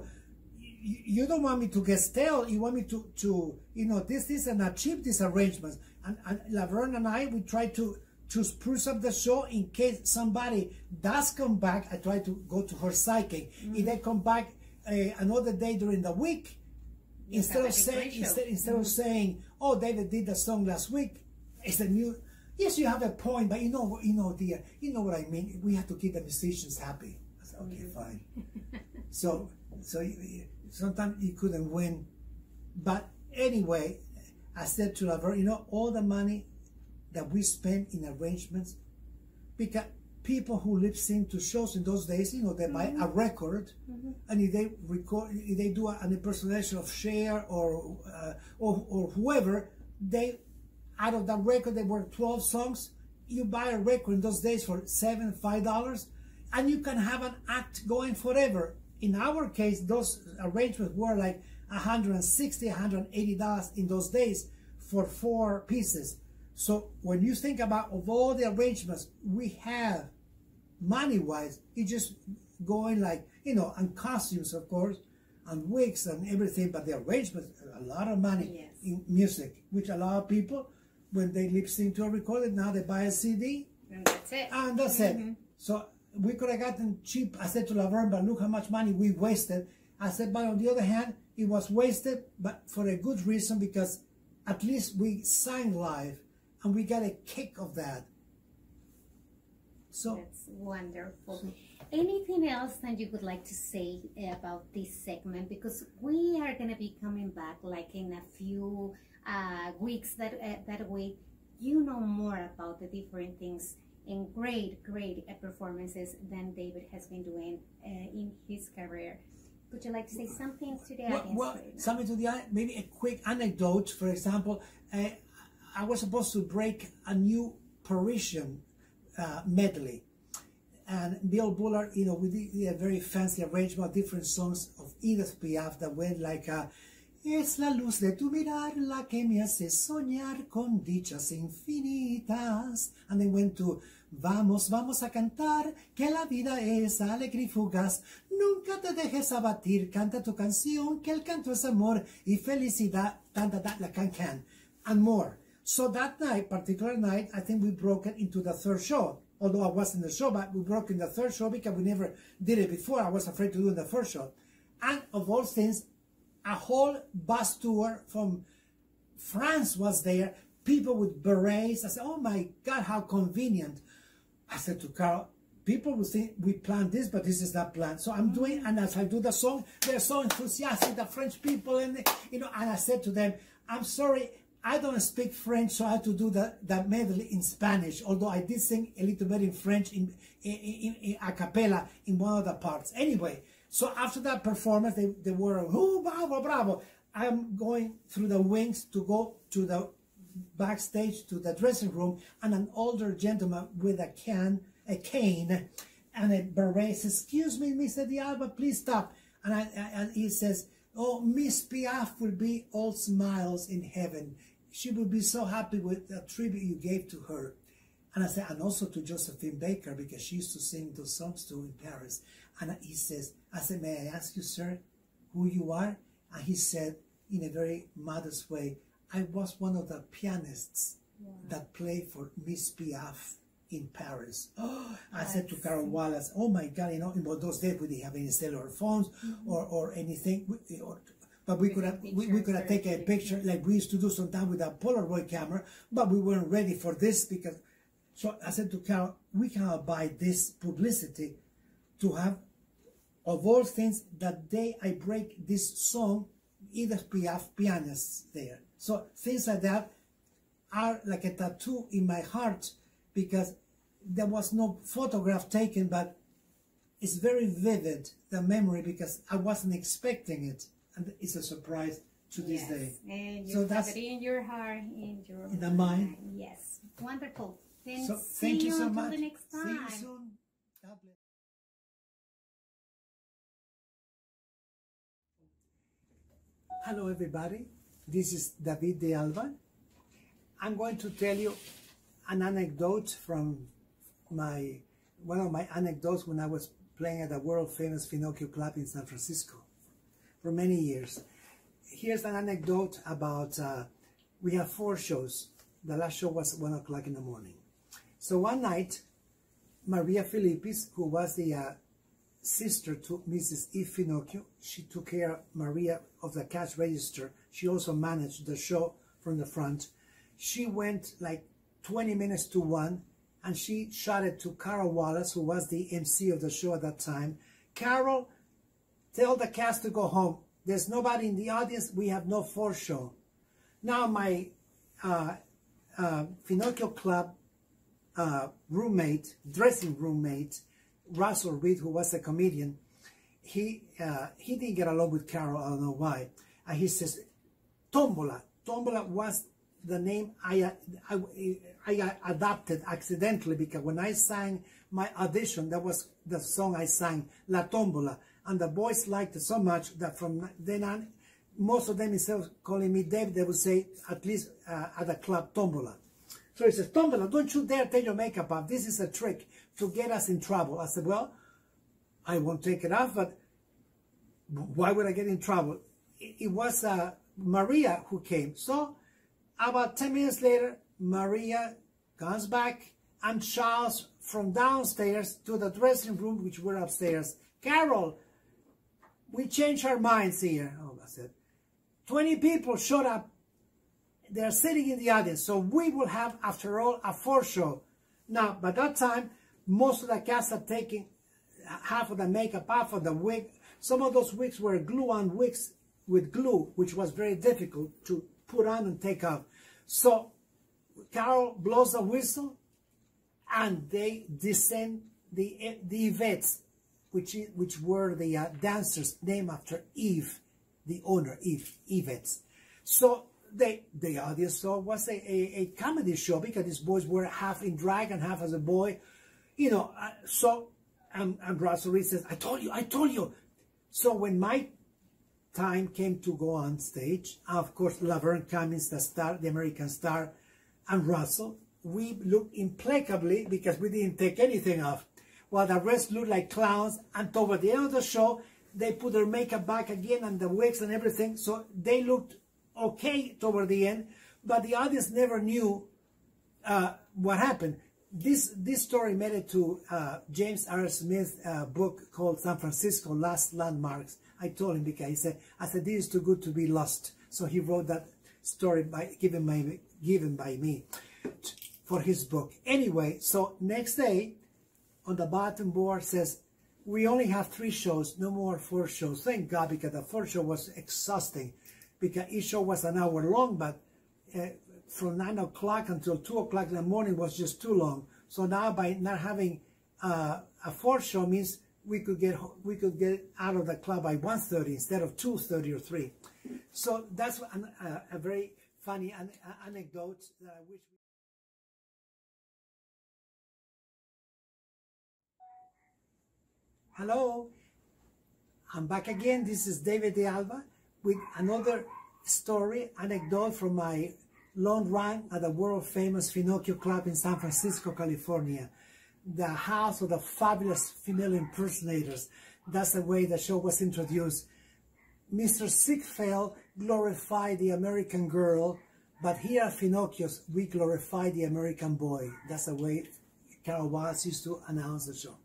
you don't want me to get stale. You want me to, to you know, this, this, and achieve these arrangements. And, and Laverne and I, we try to, to spruce up the show in case somebody does come back. I try to go to her psychic. Mm-hmm. If they come back uh, another day during the week, you instead of saying, instead, instead mm-hmm. of saying, oh, David did the song last week, it's a new, yes, you have a point, but you know, you know, dear, you know what I mean? We have to keep the musicians happy. I said, okay, mm-hmm. fine. so, so you, sometimes you couldn't win. But anyway, I said to Laverne, you know, all the money that we spend in arrangements, because people who lip sync to shows in those days, you know, they buy mm-hmm. a record, mm-hmm. and if they record, if they do an impersonation of Cher or, uh, or or whoever, they, out of that record, there were twelve songs. You buy a record in those days for seven, five dollars, and you can have an act going forever. In our case, those arrangements were like one hundred sixty, one hundred eighty dollars in those days for four pieces. So when you think about of all the arrangements we have, money-wise, it's just going like, you know, and costumes, of course, and wigs and everything, but the arrangements, a lot of money yes. in music, which a lot of people, when they lip sync to a recording, now they buy a C D.
And that's it.
And that's mm-hmm. it. So we could have gotten cheap. I said to Laverne, but look how much money we wasted. I said, but on the other hand, it was wasted, but for a good reason, because at least we sang live, and we got a kick of that. So
that's wonderful. So, anything else that you would like to say about this segment? Because we are going to be coming back like in a few uh, weeks that uh, that way you know more about the different things and great, great uh, performances than David has been doing uh, in his career. Would you like to say something to the
well,
audience?
Well, something to the audience, maybe a quick anecdote. For example, uh, I was supposed to break a new Parisian uh, medley. And Bill Bullard, you know, we did a very fancy arrangement of different songs of Edith Piaf that went like, uh, es la luz de tu mirar la que me hace soñar con dichas infinitas. And then went to, vamos, vamos a cantar, que la vida es alegre y fugaz. Nunca te dejes abatir, canta tu canción, que el canto es amor y felicidad. Tan, tan, tan, la can, can, and more. So that night, particular night, I think we broke it into the third show. Although I wasn't in the show, but we broke in the third show because we never did it before. I was afraid to do it in the first show. And of all things, a whole bus tour from France was there. People with berets. I said, oh my God, how convenient. I said to Carol, people will think we planned this, but this is not planned. So I'm doing, and as I do the song, they're so enthusiastic, the French people, and you know, and I said to them, I'm sorry, I don't speak French, so I had to do the, the medley in Spanish, although I did sing a little bit in French in, in, in, in a cappella in one of the parts. Anyway, so after that performance, they, they were, oh, bravo, bravo. I'm going through the wings to go to the backstage, to the dressing room, and an older gentleman with a can, a cane, and a beret says, excuse me, Mister De Alba, please stop. And, I, and he says, oh, Miss Piaf will be all smiles in heaven. She will be so happy with the tribute you gave to her. And I said, and also to Josephine Baker, because she used to sing those songs too in Paris. And he says, I said, may I ask you, sir, who you are? And he said, in a very modest way, I was one of the pianists wow. that played for Miss Piaf in Paris. Oh, I That's said to Carol Wallace, oh my God, you know, in those days we didn't have any cellular phones mm-hmm. or, or anything. Or, But we could have we, we could have taken a picture like we used to do sometimes with a Polaroid camera, but we weren't ready for this because. So I said to Carol, we cannot buy this publicity to have, of all things, that day I break this song, Edith Piaf pianists there. So things like that are like a tattoo in my heart because there was no photograph taken, but it's very vivid, the memory, because I wasn't expecting it. And it's a surprise to this
yes.
day.
And you
so
have
that's
it in your heart, in your
in the mind.
mind. Yes, wonderful. Then
so,
see
thank you,
you
so
until
much.
the next time.
See you soon. God bless. Hello, everybody. This is David De Alba. I'm going to tell you an anecdote from my one of my anecdotes when I was playing at the world famous Finocchio Club in San Francisco for many years. Here's an anecdote about, uh, we have four shows. The last show was one o'clock in the morning. So one night, Maria Filippis, who was the uh, sister to Missus Eve Finocchio, she took care of Maria of the cash register. She also managed the show from the front. She went like twenty minutes to one, and she shouted to Carol Wallace, who was the M C of the show at that time, Carol, tell the cast to go home. There's nobody in the audience. We have no fourth show. Now my uh, uh, Finocchio Club uh, roommate, dressing roommate, Russell Reed, who was a comedian, he uh, he didn't get along with Carol. I don't know why. And he says, Tombola. Tombola was the name I, I, I adopted accidentally because when I sang my audition, that was the song I sang, La Tombola. And the boys liked it so much that from then on, most of them, instead of calling me Dave, they would say, at least uh, at the club, Tombola. So he says, Tombola, don't you dare take your makeup off. This is a trick to get us in trouble. I said, well, I won't take it off, but why would I get in trouble? It, it was uh, Maria who came. So about ten minutes later, Maria comes back and shouts from downstairs to the dressing room, which were upstairs, Carol, we changed our minds here. Oh, I said, twenty people showed up. They're sitting in the audience, so we will have, after all, a fourth show. Now, by that time, most of the cast had taken half of the makeup off of the wig. Some of those wigs were glue-on wigs with glue, which was very difficult to put on and take off. So Carol blows a whistle, and they descend the the Yvettes, which which were the uh, dancers named after Eve, the owner, Eve, Yvettes. So they the audience saw was a, a, a comedy show because these boys were half in drag and half as a boy, you know. Uh, so And, and Russell Reed says, I told you, I told you. So when my time came to go on stage, of course, Laverne Cummins, the star, the American star, and Russell, we looked impeccably because we didn't take anything off, while the rest looked like clowns. And toward the end of the show, they put their makeup back again and the wigs and everything, so they looked okay toward the end, but the audience never knew uh, what happened. This this story made it to uh, James R. Smith's uh, book called San Francisco Last Landmarks. I told him because he said, I said, this is too good to be lost. So he wrote that story by given by given by me for his book. Anyway, so next day on the bottom board says, we only have three shows, no more four shows. Thank God, because the fourth show was exhausting, because each show was an hour long, but uh, from nine o'clock until two o'clock in the morning was just too long. So now by not having uh, a fourth show means we could get we could get out of the club by one thirty instead of two thirty or three. So that's an, uh, a very funny an, uh, anecdote that I wish. Hello, I'm back again. This is David De Alba with another story, anecdote from my long run at the world-famous Finocchio Club in San Francisco, California, the house of the fabulous female impersonators. That's the way the show was introduced. Mister Ziegfeld glorified the American girl, but here at Finocchio's, we glorify the American boy. That's the way Carol Wallace used to announce the show.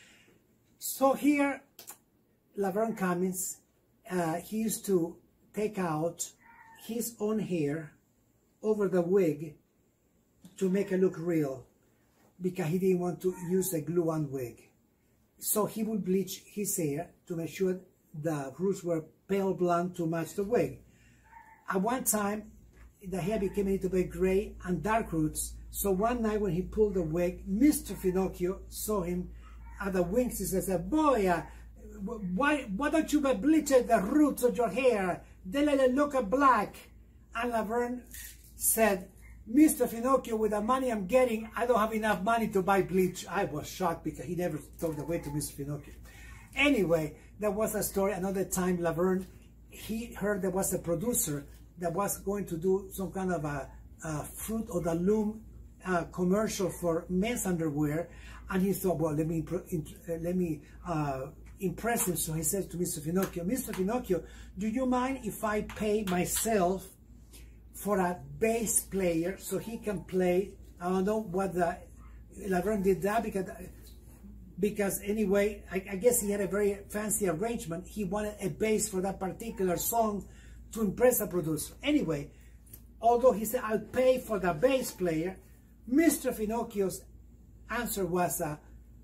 So here, Laverne Cummins, uh, he used to take out his own hair over the wig to make it look real, because he didn't want to use a glue-on wig. So he would bleach his hair to make sure the roots were pale blonde to match the wig. At one time, the hair became a little bit gray and dark roots. So one night when he pulled the wig, Mister Finocchio saw him at the wings. He said, boy, uh, why, why don't you bleach the roots of your hair? They let it look black. And Laverne said, Mister Finocchio, with the money I'm getting, I don't have enough money to buy bleach. I was shocked because he never talked the way to Mister Finocchio. Anyway, there was a story. Another time, Laverne, he heard there was a producer that was going to do some kind of a, a Fruit of the Loom uh, commercial for men's underwear. And he thought, well, let me, uh, let me uh, impress him. So he said to Mister Finocchio, Mister Finocchio, do you mind if I pay myself for a bass player so he can play? I don't know what the Laverne did that because because anyway, I, I guess he had a very fancy arrangement. He wanted a bass for that particular song to impress a producer. Anyway, although he said, I'll pay for the bass player, Mister Finocchio's answer was, uh,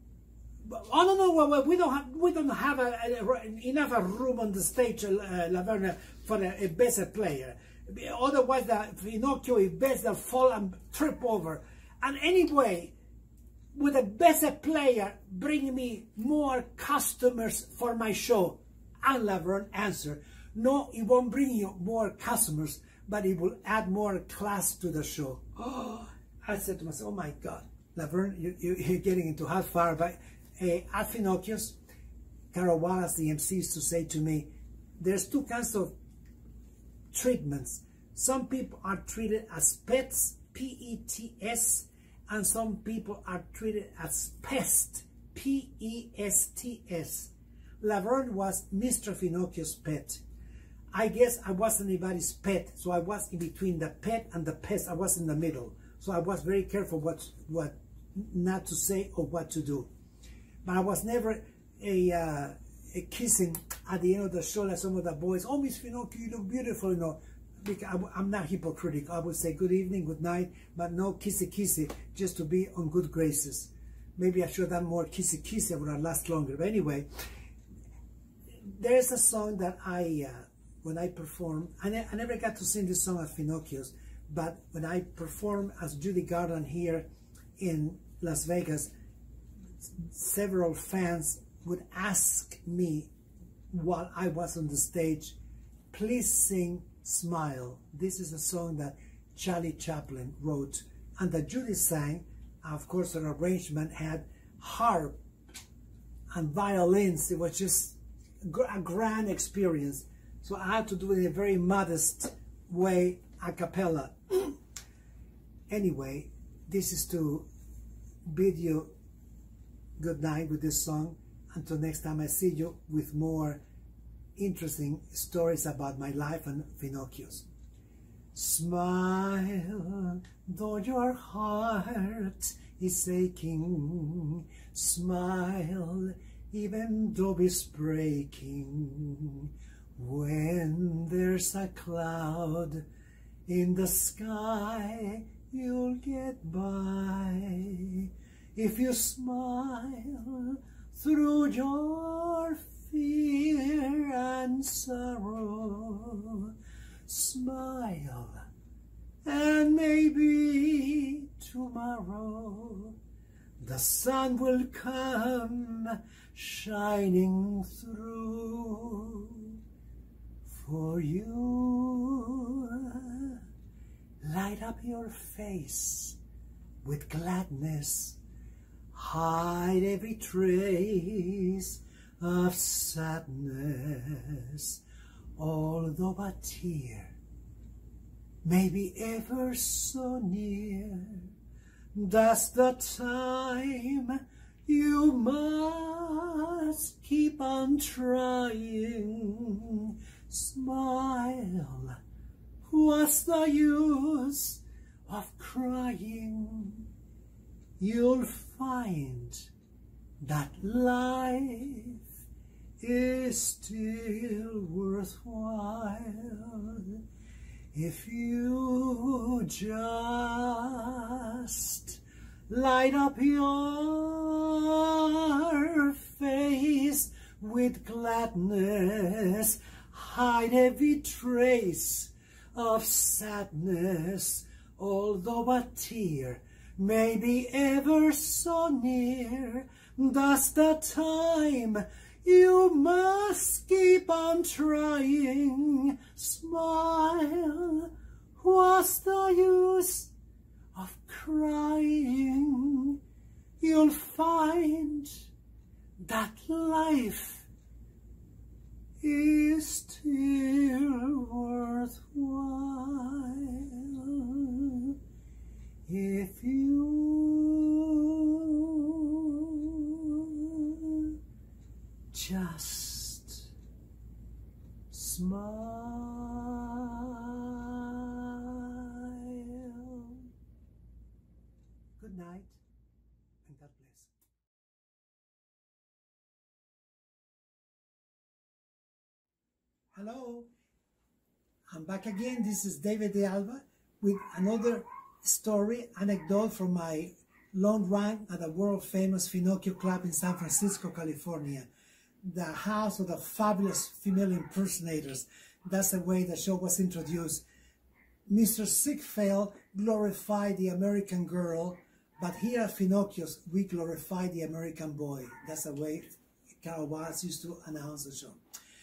oh no no well, we don't have we don't have a, a, enough a room on the stage, uh, Laverne, for a, a bass player. Otherwise, the Finocchio is best they'll fall and trip over. And anyway, with a bass player, bring me more customers for my show. And Laverne answered, no, it won't bring you more customers, but it will add more class to the show. Oh, I said to myself, oh my God, Laverne, you, you, you're getting into hot fire. But uh, at Finocchio's, Carol Wallace, the M C, used to say to me, there's two kinds of treatments. Some people are treated as pets, P E T S, and some people are treated as pests, P E S T S. Laverne was Mister Finocchio's pet. I guess I wasn't anybody's pet, so I was in between the pet and the pest. I was in the middle, so I was very careful what what not to say or what to do. But I was never a, uh, a kissing at the end of the show like some of the boys. Oh, Miss Finocchio, you look beautiful, you know. Because I'm not hypocritical. I would say good evening, good night, but no kissy kissy, just to be on good graces. Maybe I should have done more kissy kissy, I would have lasted longer. But anyway, there's a song that I, uh, when I perform, I, ne I never got to sing this song at Finocchio's, but when I perform as Judy Garland here in Las Vegas, several fans would ask me while I was on the stage, please sing Smile. This is a song that Charlie Chaplin wrote and that Judy sang. Of course, her arrangement had harp and violins. It was just a grand experience. So I had to do it in a very modest way, a cappella. Anyway, this is to bid you good night with this song. Until next time I see you with more interesting stories about my life and Finocchio's. Smile, though your heart is aching. Smile, even though it's breaking. When there's a cloud in the sky, you'll get by. If you smile through your fear and sorrow, smile, and maybe tomorrow the sun will come shining through for you. Light up your face with gladness, hide every trace of sadness, although a tear may be ever so near. That's the time you must keep on trying. Smile, what's the use of crying? You'll find that life is still worthwhile if you just light up your face with gladness, hide every trace of sadness, although a tear may be ever so near. That's the time you must keep on trying. Smile, what's the use of crying? You'll find that life is still worthwhile if you just smile. Good night and God bless. Hello, I'm back again. This is David de Alba with another story, anecdote from my long run at the world famous Finocchio Club in San Francisco, California, the house of the fabulous female impersonators. That's the way the show was introduced. Mister Ziegfeld glorified the American girl, but here at Finocchio's we glorify the American boy. That's the way Carol Barnes used to announce the show.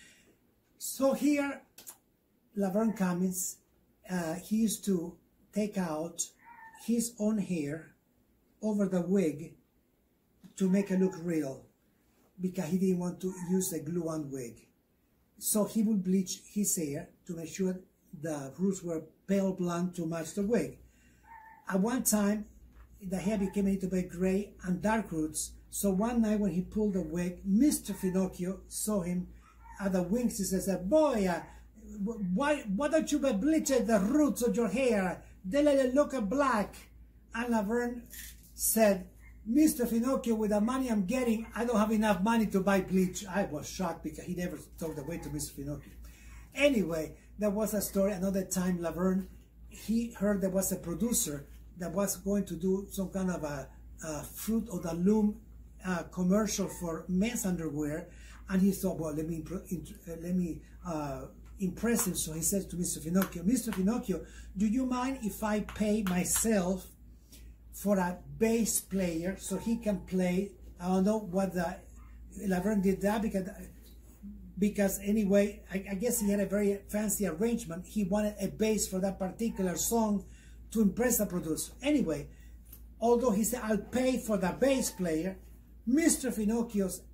So here, Laverne Cummins, uh, he used to take out his own hair over the wig to make it look real, because he didn't want to use a glue-on wig. So he would bleach his hair to make sure the roots were pale blonde to match the wig. At one time, the hair became a little bit gray and dark roots, so one night when he pulled the wig, Mister Finocchio saw him at the wings. He says, boy, uh, why, why don't you bleach the roots of your hair? They let it look black. And Laverne said, Mister Finocchio, with the money I'm getting, I don't have enough money to buy bleach. I was shocked because he never talked away to Mister Finocchio. Anyway, there was a story. Another time, Laverne, he heard there was a producer that was going to do some kind of a, a Fruit of the Loom uh, commercial for men's underwear. And he thought, well, let me, let me uh, impress him. So he says to Mister Finocchio, Mister Finocchio, do you mind if I pay myself for a bass player so he can play? I don't know what the Laverne did that because because anyway, I, I guess he had a very fancy arrangement. He wanted a bass for that particular song to impress the producer. Anyway, although he said, I'll pay for the bass player, Mister Finocchio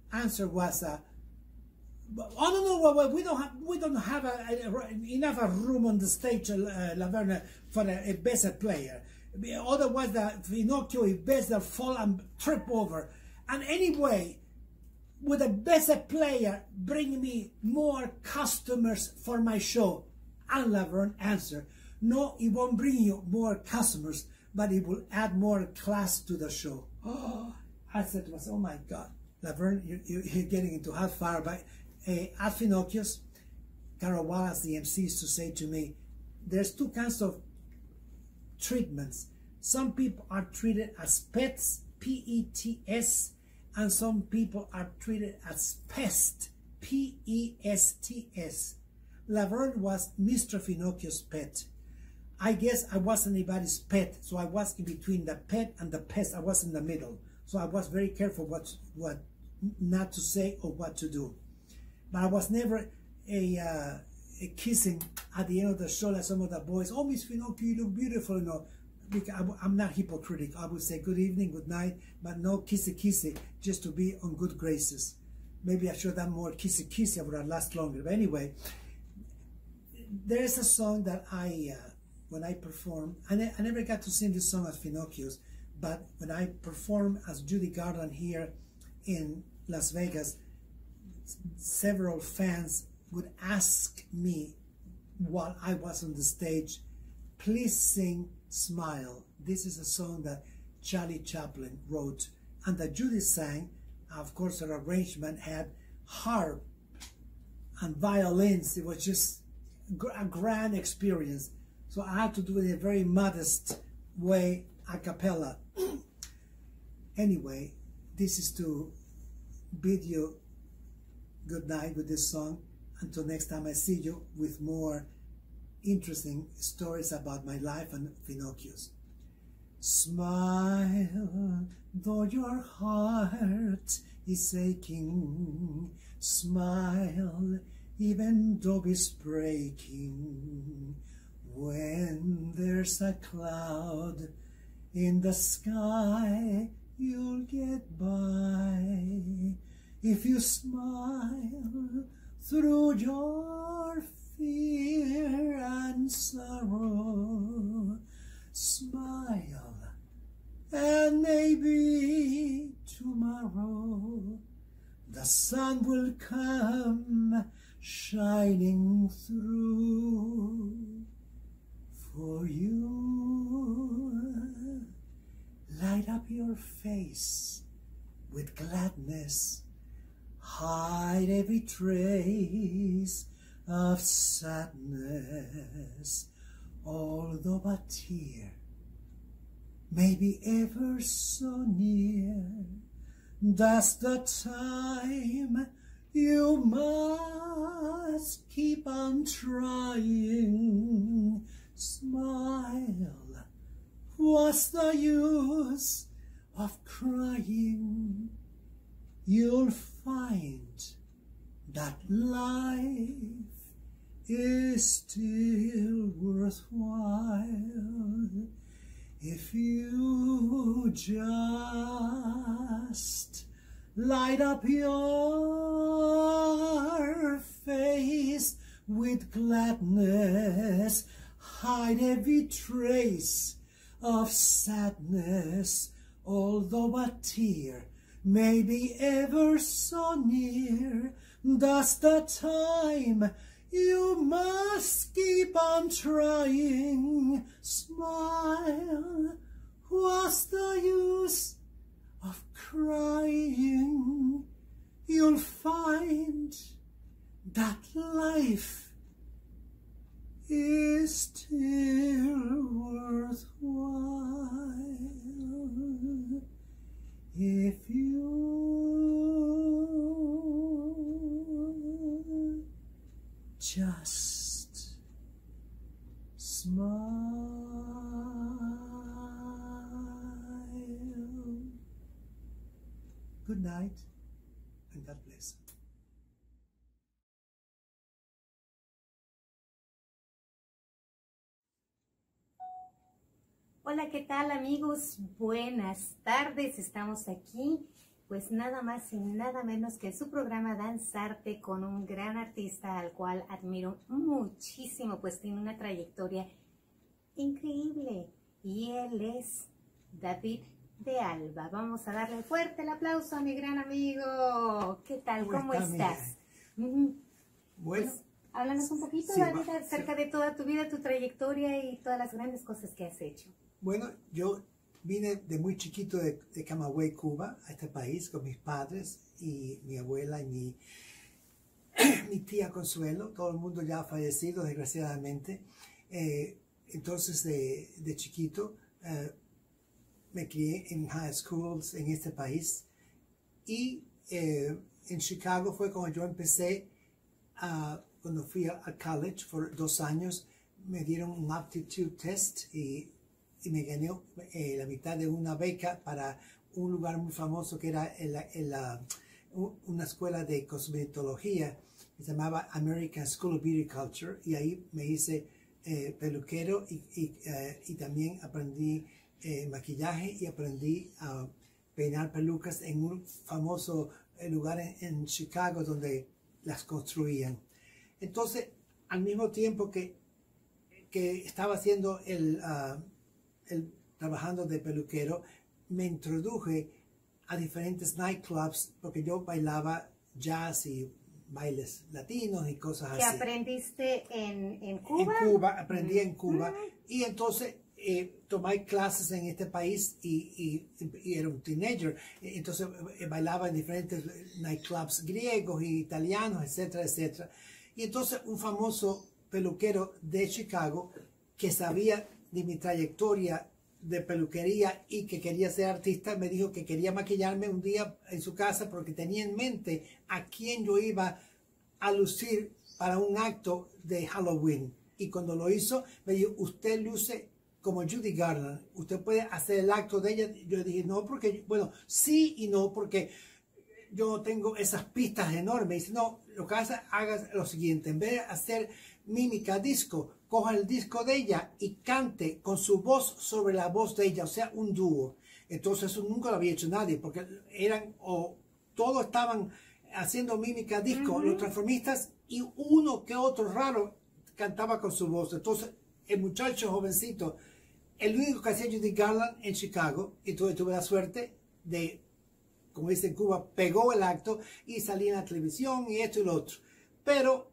answer was, uh, "Oh no, no, well, we don't have, we don't have a, a, a, enough a room on the stage, uh, Laverne, for a, a best player. Otherwise, the Pinocchio is best that fall and trip over. And anyway, with a best player, bring me more customers for my show." And Laverne answered, "No, it won't bring you more customers, but it will add more class to the show." Oh, I said to myself, "Oh my God, Laverne, you, you, you're getting into hot fire." But uh, at Pinocchio's, Carol Wallace, the M C, used to say to me, there's two kinds of treatments. Some people are treated as pets, P E T S, and some people are treated as pest, P E S T S. Laverne was Mister Pinocchio's pet. I guess I wasn't anybody's pet, so I was in between the pet and the pest. I was in the middle, so I was very careful what what not to say or what to do. But I was never a, uh, a kissing at the end of the show like some of the boys. "Oh, Miss Pinocchio, you look beautiful," you know. Because I'm not hypocritic. I would say good evening, good night, but no kissy kissy, just to be on good graces. Maybe I should have done more kissy kissy, I would have lasted longer. But anyway, there is a song that I, uh, when I perform, I, ne I never got to sing this song as Pinocchio's, but when I perform as Judy Garland here in Las Vegas, several fans would ask me while I was on the stage, "Please sing Smile." This is a song that Charlie Chaplin wrote and that Judy sang. Of course, her arrangement had harp and violins. It was just a grand experience. So I had to do it in a very modest way, a cappella. Anyway, this is to bid you good night with this song. Until next time I see you with more interesting stories about my life and Pinocchio's. Smile, though your heart is aching. Smile, even though it's breaking. When there's a cloud in the sky, you'll get by. If you smile through your fear and sorrow, smile, and maybe tomorrow the sun will come shining through for you. Light up your face with gladness, hide every trace of sadness, although a tear may be ever so near. That's the time you must keep on trying. Smile, what's the use of crying? You'll find that life is still worthwhile if you just light up your face with gladness, hide every trace of sadness, although a tear may be ever so near. That's the time you must keep on trying. Smile, what's the use of crying? You'll find that life is still worthwhile if you just smile. Good night and God bless.
Hola, ¿qué tal amigos? Buenas tardes, estamos aquí pues nada más y nada menos que su programa Danzarte con un gran artista al cual admiro muchísimo, pues tiene una trayectoria increíble y él es David de Alba. Vamos a darle fuerte el aplauso a mi gran amigo. ¿Qué tal? ¿Cómo, ¿Cómo está, estás?
Bueno,
pues, háblanos un poquito,
sí,
David,
va,
acerca
sí.
de toda tu vida, tu trayectoria y todas las grandes cosas que has hecho.
Bueno, yo vine de muy chiquito de, de Camagüey, Cuba, a este país con mis padres y mi abuela y mi, mi tía Consuelo, todo el mundo ya ha fallecido desgraciadamente. Eh, entonces de, de chiquito eh, me crié en high schools en este país y eh, en Chicago fue cuando yo empecé, uh, cuando fui a, a college por dos años, me dieron un aptitude test y y me gané eh, la mitad de una beca para un lugar muy famoso que era en la, en la, una escuela de cosmetología que se llamaba American School of Beauty Culture, y ahí me hice eh, peluquero y, y, eh, y también aprendí eh, maquillaje y aprendí a peinar pelucas en un famoso lugar en, en Chicago donde las construían. Entonces, al mismo tiempo que, que estaba haciendo el... Uh, El, trabajando de peluquero, me introduje a diferentes nightclubs porque yo bailaba jazz y bailes latinos y cosas
¿Que
así.
aprendiste en, en Cuba?
En Cuba, aprendí mm. en Cuba.
Mm.
Y entonces eh, tomé clases en este país y, y, y era un teenager. Entonces eh, bailaba en diferentes nightclubs griegos y italianos, etcétera, etcétera. Y entonces un famoso peluquero de Chicago que sabía de mi trayectoria de peluquería y que quería ser artista, me dijo que quería maquillarme un día en su casa porque tenía en mente a quién yo iba a lucir para un acto de Halloween. Y cuando lo hizo, me dijo, usted luce como Judy Garland, usted puede hacer el acto de ella. Yo dije, no, porque, bueno, sí y no, porque yo tengo esas pistas enormes. Y dice, no, lo que hace, haga lo siguiente, en vez de hacer mímica disco, coja el disco de ella y cante con su voz sobre la voz de ella, o sea, un dúo. Entonces eso nunca lo había hecho nadie, porque eran, o todos estaban haciendo mímica disco, uh-huh. los transformistas, y uno que otro raro cantaba con su voz. Entonces el muchacho jovencito, el único que hacía Judy Garland en Chicago, y tuve, tuve la suerte de, como dice en Cuba, pegó el acto y salí en la televisión y esto y lo otro. Pero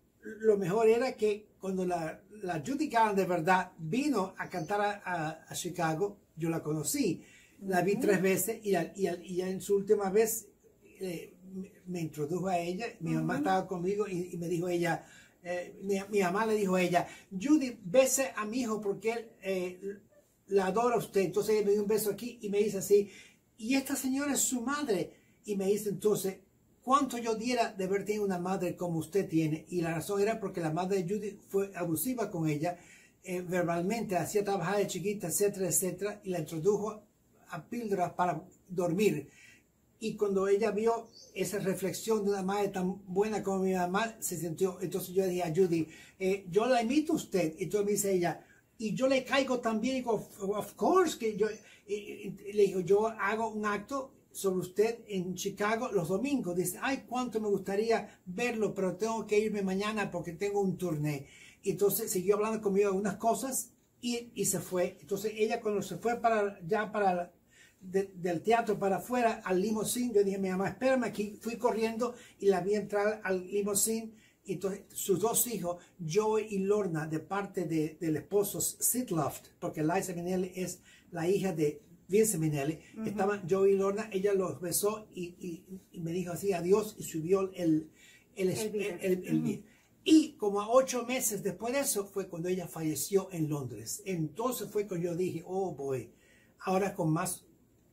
lo mejor era que cuando la, la Judy Garland de verdad vino a cantar a, a, a Chicago, yo la conocí, la vi uh-huh. tres veces y, a, y, a, y en su última vez eh, me, me introdujo a ella, mi uh-huh. mamá estaba conmigo y, y me dijo ella, eh, mi, mi mamá le dijo a ella, Judy, bese a mi hijo porque él eh, la adora a usted. Entonces ella me dio un beso aquí y me dice así, y esta señora es su madre, y me dice entonces, cuánto yo diera de haber tenido una madre como usted tiene. Y la razón era porque la madre de Judy fue abusiva con ella, eh, verbalmente, hacía trabajar de chiquita, etcétera, etcétera, y la introdujo a píldoras para dormir. Y cuando ella vio esa reflexión de una madre tan buena como mi mamá, se sintió. Entonces yo dije a Judy, eh, yo la imito a usted. Y entonces me dice ella, y yo le caigo también. Y digo, of, of course, que yo, y, y, y le digo, yo hago un acto sobre usted en Chicago los domingos. Dice, ay, cuánto me gustaría verlo, pero tengo que irme mañana porque tengo un turné. Y entonces siguió hablando conmigo algunas cosas y, y se fue. Entonces ella cuando se fue para ya para de, del teatro para afuera al limusín, yo dije, mi mamá, espérame aquí. Fui corriendo y la vi entrar al limusín. Y entonces sus dos hijos, Joey y Lorna, de parte de, del esposo Sid Luft, porque Liza Minnelli es la hija de Vince Minnelli, uh-huh. estaban Joey y Lorna, ella los besó y, y, y me dijo así adiós y subió el el, el, el, el, el uh-huh. Y como a ocho meses después de eso fue cuando ella falleció en Londres. Entonces fue cuando yo dije, oh boy, ahora con más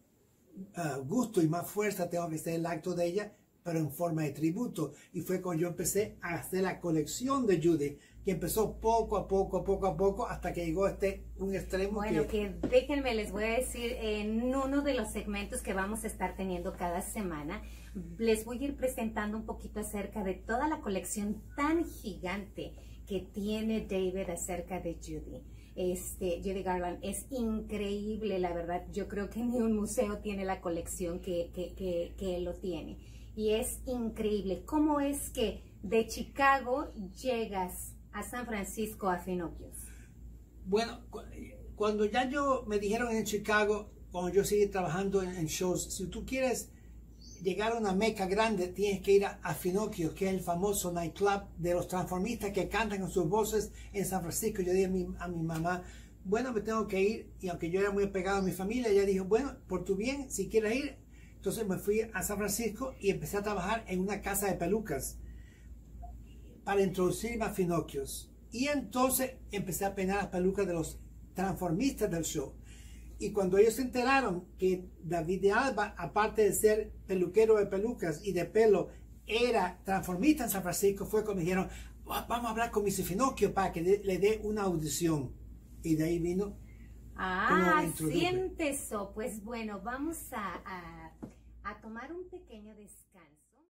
uh, gusto y más fuerza tengo que hacer el acto de ella, pero en forma de tributo. Y fue cuando yo empecé a hacer la colección de Judy, que empezó poco a poco, poco a poco, hasta que llegó a este un extremo.
Bueno,
que,
que déjenme, les voy a decir, en uno de los segmentos que vamos a estar teniendo cada semana, les voy a ir presentando un poquito acerca de toda la colección tan gigante que tiene David acerca de Judy. este, Judy Garland, es increíble, la verdad. Yo creo que ni un museo tiene la colección que, que, que, que él lo tiene. Y es increíble. ¿Cómo es que de Chicago llegas a San Francisco a Finocchios?
Bueno, cuando ya yo me dijeron en Chicago, cuando yo seguí trabajando en, en shows, si tú quieres llegar a una meca grande, tienes que ir a, a Finocchio, que es el famoso nightclub de los transformistas que cantan con sus voces en San Francisco. Yo dije a mi, a mi mamá, bueno, me tengo que ir, y aunque yo era muy apegado a mi familia, ella dijo, bueno, por tu bien, si quieres ir. Entonces me fui a San Francisco y empecé a trabajar en una casa de pelucas para introducirme a Finocchios. Y entonces empecé a peinar las pelucas de los transformistas del show. Y cuando ellos se enteraron que David de Alba, aparte de ser peluquero de pelucas y de pelo, era transformista en San Francisco, fue cuando me dijeron, vamos a hablar con mister Finocchio para que le, le dé una audición. Y de ahí vino.
Ah, sí empezó. Pues bueno, vamos a, a, a tomar un pequeño descanso.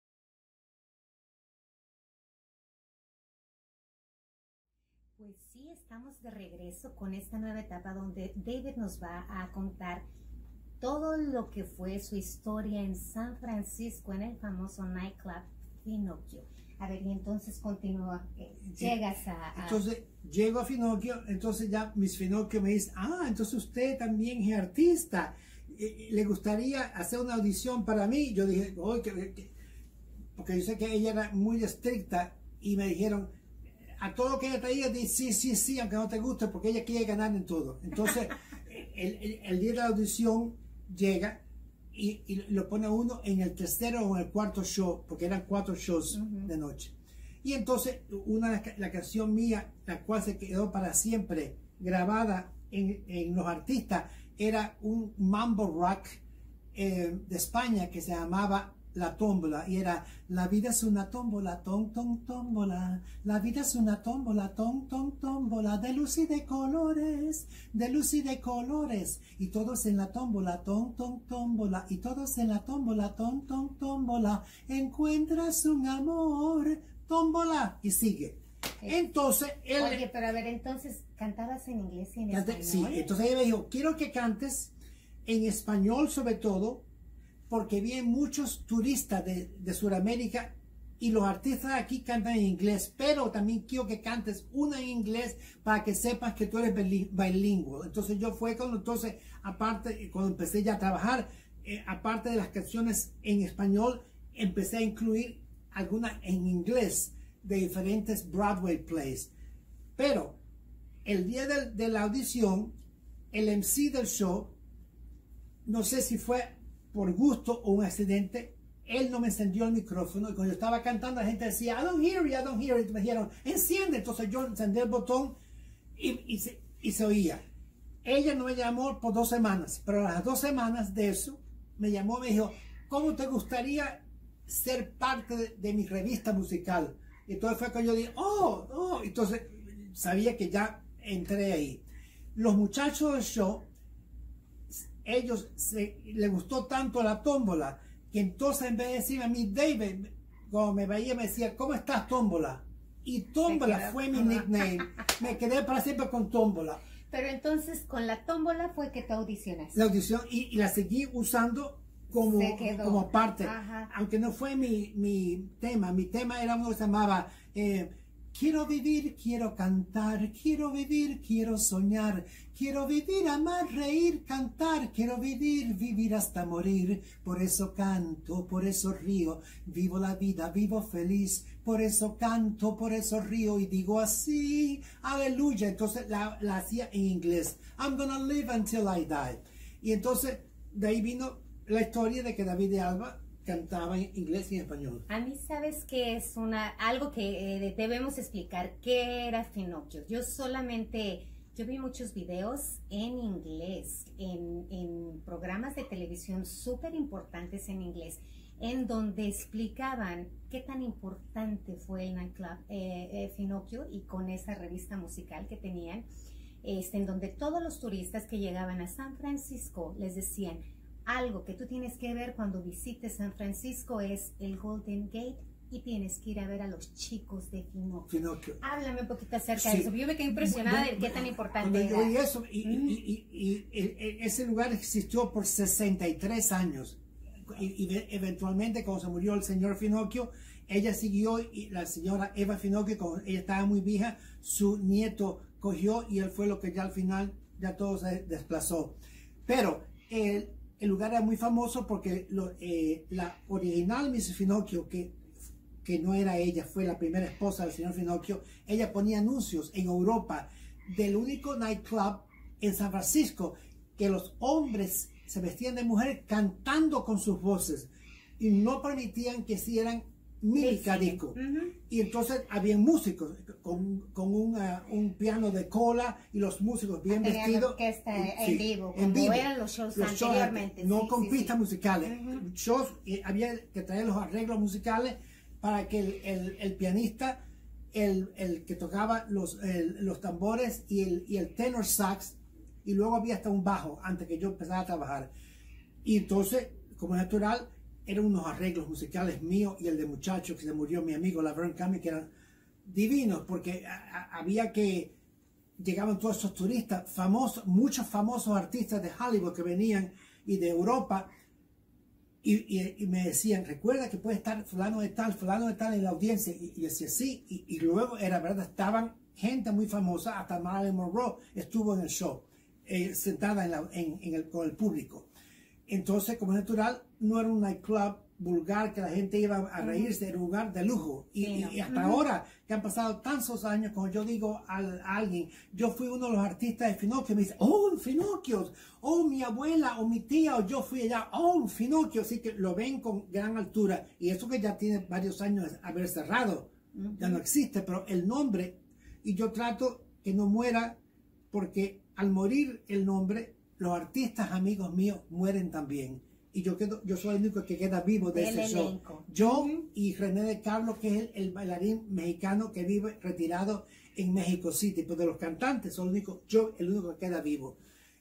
Pues sí, estamos de regreso con esta nueva etapa donde David nos va a contar todo lo que fue su historia en San Francisco, en el famoso nightclub Finocchio. A ver, y entonces continúa, eh, llegas a, a...
Entonces, llego a Finocchio, entonces ya mis Finocchio me dice, ah, entonces usted también es artista, ¿le gustaría hacer una audición para mí? Yo dije, oh, que, que... porque yo sé que ella era muy estricta, y me dijeron, a todo lo que ella traía, di sí, sí, sí, aunque no te guste, porque ella quiere ganar en todo. Entonces, el, el, el día de la audición llega y, y lo pone a uno en el tercero o en el cuarto show, porque eran cuatro shows uh-huh. de noche. Y entonces, una la canción mía, la cual se quedó para siempre grabada en, en los artistas, era un mambo rock eh, de España que se llamaba La Tómbola, y era la vida es una tómbola, tom, tom, tómbola, la vida es una tómbola, tom, tom, tómbola, de luz y de colores, de luz y de colores, y todos en la tómbola, tom, tom, tómbola, y todos en la tómbola, tom, tom, tómbola, encuentras un amor, tómbola, y sigue. Entonces, él...
Oye, pero a ver, entonces, ¿cantabas en inglés y en
cante,
español?
Sí, entonces ella me dijo, quiero que cantes en español sobre todo, porque vienen muchos turistas de, de Sudamérica y los artistas aquí cantan en inglés, pero también quiero que cantes una en inglés para que sepas que tú eres bilingüe. Entonces yo fue cuando, entonces, aparte, cuando empecé ya a trabajar, eh, aparte de las canciones en español, empecé a incluir algunas en inglés de diferentes Broadway plays. Pero el día de, de la audición, el M C del show, no sé si fue por gusto o un accidente, él no me encendió el micrófono, y cuando yo estaba cantando la gente decía, I don't hear you, I don't hear it, me dijeron, enciende, entonces yo encendí el botón y, y, se, y se oía. Ella no me llamó por dos semanas, pero a las dos semanas de eso, me llamó y me dijo, ¿cómo te gustaría ser parte de, de mi revista musical? Y entonces fue cuando yo dije, oh, oh, entonces sabía que ya entré ahí. Los muchachos del show, ellos se, les gustó tanto la tómbola, que entonces en vez de decirme a mí, David, como me veía, me decía, ¿cómo estás, tómbola? Y tómbola fue mi nickname. Me quedé para siempre con tómbola.
Pero entonces con la tómbola fue que te audicionaste.
La audición, y, y la seguí usando como, como parte. Ajá. Aunque no fue mi, mi tema. Mi tema era uno que se llamaba... Eh, quiero vivir, quiero cantar, quiero vivir, quiero soñar, quiero vivir, amar, reír, cantar, quiero vivir, vivir hasta morir. Por eso canto, por eso río, vivo la vida, vivo feliz, por eso canto, por eso río y digo así, aleluya. Entonces la, la hacía en inglés. I'm gonna live until I die. Y entonces de ahí vino la historia de que David de Alba cantaba en inglés y en español.
A mí, ¿sabes qué es una algo que eh, debemos explicar? ¿Qué era Finocchio? Yo solamente, yo vi muchos videos en inglés, en, en programas de televisión súper importantes en inglés, en donde explicaban qué tan importante fue el nightclub eh, eh, Finocchio, y con esa revista musical que tenían, este, en donde todos los turistas que llegaban a San Francisco les decían, algo que tú tienes que ver cuando visites San Francisco es el Golden Gate y tienes que ir a ver a los chicos de Finocchio.
Finocchio.
Háblame un poquito acerca
Sí.
de eso. Yo me quedé impresionada
Bueno,
de qué tan importante
cuando yo
era.
oí eso, y,
Mm.
y- y- y- y ese lugar existió por sesenta y tres años. Y, y eventualmente, cuando se murió el señor Finocchio, ella siguió, y la señora Eva Finocchio, cuando ella estaba muy vieja, su nieto cogió y él fue lo que ya al final ya todo se desplazó. Pero el, el lugar era muy famoso porque lo, eh, la original missus Finocchio, que, que no era ella, fue la primera esposa del señor Finocchio, ella ponía anuncios en Europa del único nightclub en San Francisco que los hombres se vestían de mujer cantando con sus voces y no permitían que hicieran mímica
Sí, sí.
disco.
Ujú.
Y entonces había músicos con, con un, uh, un piano de cola y los músicos bien
Tenían
vestidos.
orquesta
Y-
en
sí,
vivo,
en
como
vivo.
eran los shows
Los shows,
anteriormente.
no
sí,
con
sí,
pistas
sí.
musicales.
Ujú.
Shows, eh, había que traer los arreglos musicales para que el, el- el pianista, el, el que tocaba los, el- los tambores y el, y el tenor sax, y luego había hasta un bajo antes que yo empezara a trabajar. Y entonces, como es natural, eran unos arreglos musicales míos y el de muchacho que se murió, mi amigo Laverne Cami, que eran divinos, porque a- a- había que, llegaban todos esos turistas famosos, muchos famosos artistas de Hollywood que venían y de Europa, y, y- y me decían, recuerda que puede estar fulano de tal, fulano de tal en la audiencia, y, y decía sí, y, y luego era verdad, estaban gente muy famosa, hasta Marilyn Monroe estuvo en el show, eh, sentada en la- en- en el- con el público. Entonces, como es natural, no era un nightclub vulgar que la gente iba a reírse, era un lugar de lujo. Y,
Sí, no.
y hasta
Ujú.
ahora, que han pasado tantos años, cuando yo digo al- a alguien, yo fui uno de los artistas de Finocchio, me dice, oh, en Finocchio, oh, mi abuela o mi tía o yo fui allá, oh, en Finocchio. Así que lo ven con gran altura. Y eso que ya tiene varios años de haber cerrado, ya no existe, pero el nombre, y yo trato que no muera, porque al morir el nombre, los artistas amigos míos mueren también. Y yo quedo, yo soy el único que queda vivo de
Del
ese show.
elenco.
Yo
Ujú.
y René de Carlos, que es el, el bailarín mexicano que vive retirado en México City. Pero de los cantantes, soy el único, yo el único que queda vivo.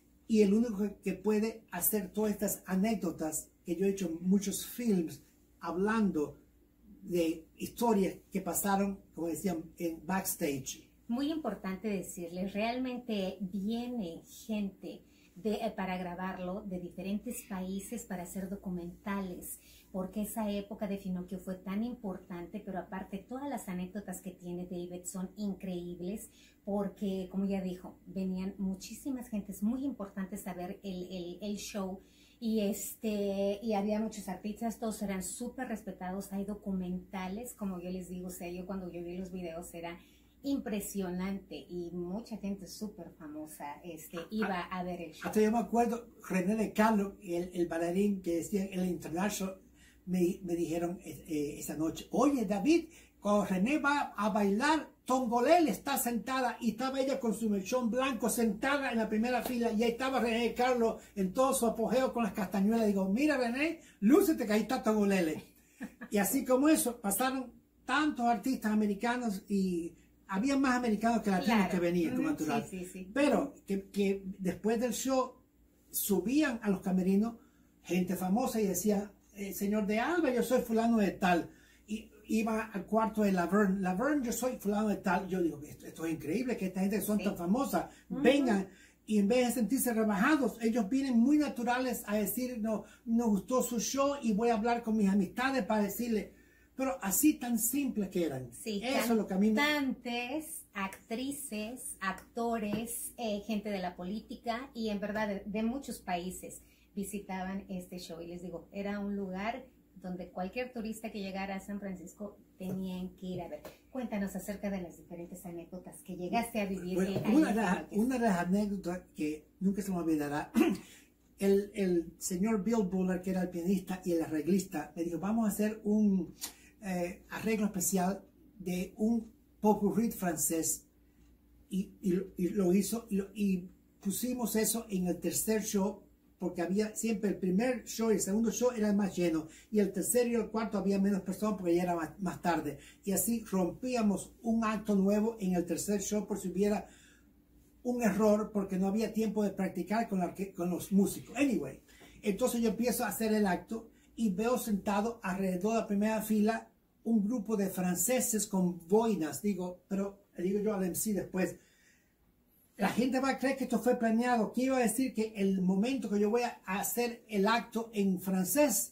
Y el único que, que puede hacer todas estas anécdotas, que yo he hecho muchos films hablando de historias que pasaron, como decían, en backstage.
Muy importante decirles, realmente viene gente de, eh, para grabarlo de diferentes países para hacer documentales, porque esa época de Finocchio fue tan importante, pero aparte todas las anécdotas que tiene David son increíbles, porque como ya dijo, venían muchísimas gentes muy importantes a ver el, el, el show. Y, este, y había muchos artistas, todos eran súper respetados, hay documentales, como yo les digo, o sea, yo cuando yo vi los videos era impresionante y mucha gente súper famosa este, iba a ver el show.
Hasta yo me acuerdo, René de Carlos, el, el bailarín que decía el International, me, me dijeron eh, esa noche, oye David, cuando René va a bailar, Tongolele está sentada y estaba ella con su mechón blanco sentada en la primera fila y ahí estaba René de Carlos en todo su apogeo con las castañuelas. Digo, mira René, lúcete que ahí está Tongolele. Y así como eso, pasaron tantos artistas americanos y había más americanos que latinos
Claro.
que venían, como
Ujú,
natural.
sí, sí, sí.
Pero que, que después del show subían a los camerinos gente famosa y decía, eh, señor de Alba, yo soy fulano de tal. Y iba al cuarto de Laverne, Laverne, yo soy fulano de tal. Yo digo, esto, esto es increíble, que esta gente que son
Sí.
tan famosas,
Ujú.
vengan. Y en vez de sentirse rebajados, ellos vienen muy naturales a decir, no, nos gustó su show y voy a hablar con mis amistades para decirle. Pero así tan simples que eran.
Sí,
Eso es lo que a mí me...
cantantes, actrices, actores, eh, gente de la política y en verdad de, de muchos países visitaban este show. Y les digo, era un lugar donde cualquier turista que llegara a San Francisco tenían que ir a ver. Cuéntanos acerca de las diferentes anécdotas que llegaste a vivir.
Bueno,
eh, ahí
una,
en
de las,
Finocchio.
una de las anécdotas que nunca se me olvidará, el, el señor Bill Buller, que era el pianista y el arreglista, me dijo, vamos a hacer un eh, arreglo especial de un popurrí francés. Y, y, y lo hizo, y, lo- y pusimos eso en el tercer show, porque había siempre el primer show y el segundo show era más lleno, y el tercero y el cuarto había menos personas porque ya era más, más tarde. Y así rompíamos un acto nuevo en el tercer show por si hubiera un error, porque no había tiempo de practicar con, la, con los músicos. Anyway, entonces yo empiezo a hacer el acto y veo sentado alrededor de la primera fila un grupo de franceses con boinas. Digo, pero digo yo al M C después, la gente va a creer que esto fue planeado. ¿Qué iba a decir? Que el momento que yo voy a hacer el acto en francés,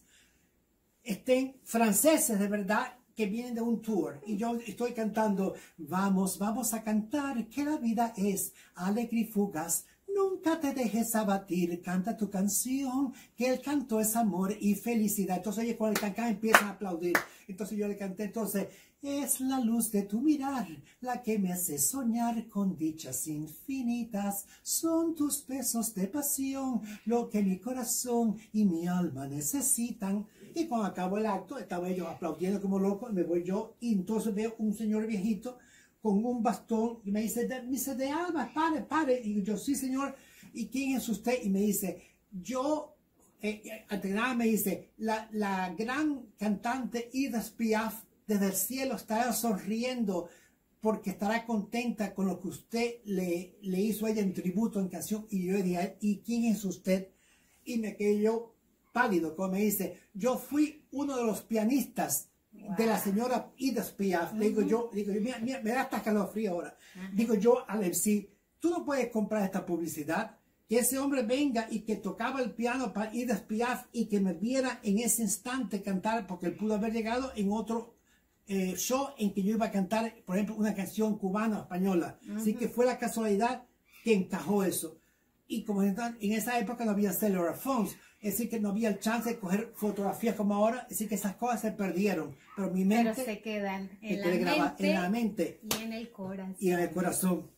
estén franceses de verdad que vienen de un tour. Y yo estoy cantando, vamos, vamos a cantar, que la vida es alegre y fugaz. Nunca te dejes abatir, canta tu canción, que el canto es amor y felicidad. Entonces ellos con el cancán empiezan a aplaudir. Entonces yo le canté, entonces, es la luz de tu mirar, la que me hace soñar con dichas infinitas. Son tus besos de pasión, lo que mi corazón y mi alma necesitan. Y cuando acabó el acto, estaba yo aplaudiendo como loco, me voy yo, y entonces veo un señor viejito con un bastón, y me dice, de, me dice, de Alba, pare, pare. Y yo, sí, señor, ¿y quién es usted? Y me dice, yo, eh, ante nada me dice, la, la gran cantante Edith Piaf, desde el cielo estará sonriendo porque estará contenta con lo que usted le, le hizo a ella en tributo, en canción. Y yo dije, ¿y quién es usted? Y me quedé yo pálido, como me dice, yo fui uno de los pianistas wow. de la señora Edith Piaf. Uh-huh. Le digo yo, digo, mira, mira, me da hasta calofrío ahora. Uh-huh. Digo yo al M C, tú no puedes comprar esta publicidad. Que ese hombre venga y que tocaba el piano para Edith Piaf y que me viera en ese instante cantar, porque él pudo haber llegado en otro eh, show en que yo iba a cantar, por ejemplo, una canción cubana o española. Uh-huh. Así que fue la casualidad que encajó eso. Y como en esa época no había cellular phones, es decir, que no había el chance de coger fotografías como ahora, es decir, que esas cosas se perdieron. Pero mi mente...
Pero se quedan en, la
graba,
mente,
en la mente
y en el corazón.
Y en el corazón.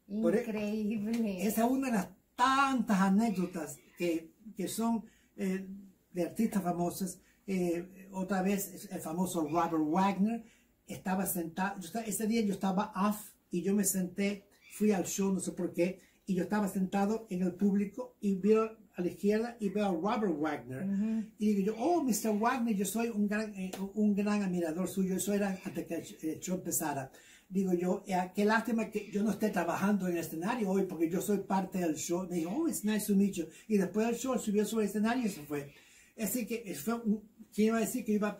Increíble.
Esa es una de las tantas anécdotas que, que son eh, de artistas famosos. Eh, otra vez, el famoso Robert Wagner estaba sentado, yo estaba, ese día yo estaba off y yo me senté, fui al show, no sé por qué, y yo estaba sentado en el público y veo a la izquierda y veo a Robert Wagner. Uh-huh. Y digo yo, oh, mister Wagner, yo soy un gran, eh, un gran admirador suyo, eso era antes que el show empezara. Digo yo, eh, qué lástima que yo no esté trabajando en el escenario hoy porque yo soy parte del show. Me dijo, oh, it's nice to meet you. Y después del show subió sobre el escenario y se fue. Así que fue un, ¿quién iba a decir que iba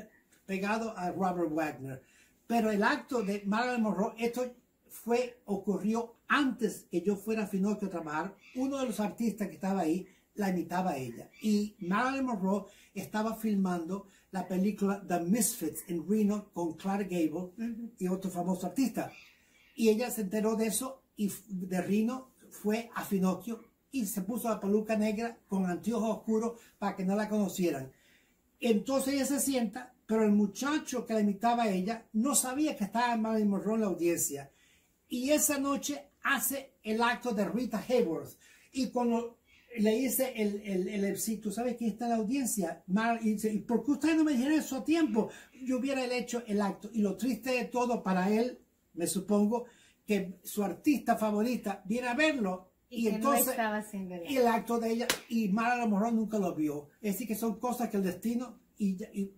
pegado a Robert Wagner? Pero el acto de Marilyn Monroe, esto fue, ocurrió antes que yo fuera a Finocchio a trabajar. Uno de los artistas que estaba ahí la imitaba a ella. Y Marilyn Monroe estaba filmando la película The Misfits en Reno con Clark Gable uh-huh. y otro famoso artista. Y ella se enteró de eso y de Reno fue a Finocchio y se puso la peluca negra con anteojos oscuros para que no la conocieran. Entonces ella se sienta, pero el muchacho que la imitaba a ella no sabía que estaba Marilyn Monroe en la audiencia. Y esa noche hace el acto de Rita Hayworth. Y cuando le dice el, el, el M C, ¿tú sabes quién está en la audiencia? Mar, y dice, ¿y por qué ustedes no me dijeron eso a tiempo? Yo hubiera hecho el acto. Y lo triste de todo para él, me supongo, que su artista favorita viene a verlo. Y, y entonces, no estaba haciendo el, el acto de ella, y Marilyn Monroe nunca lo vio. Es decir, que son cosas que el destino, y, y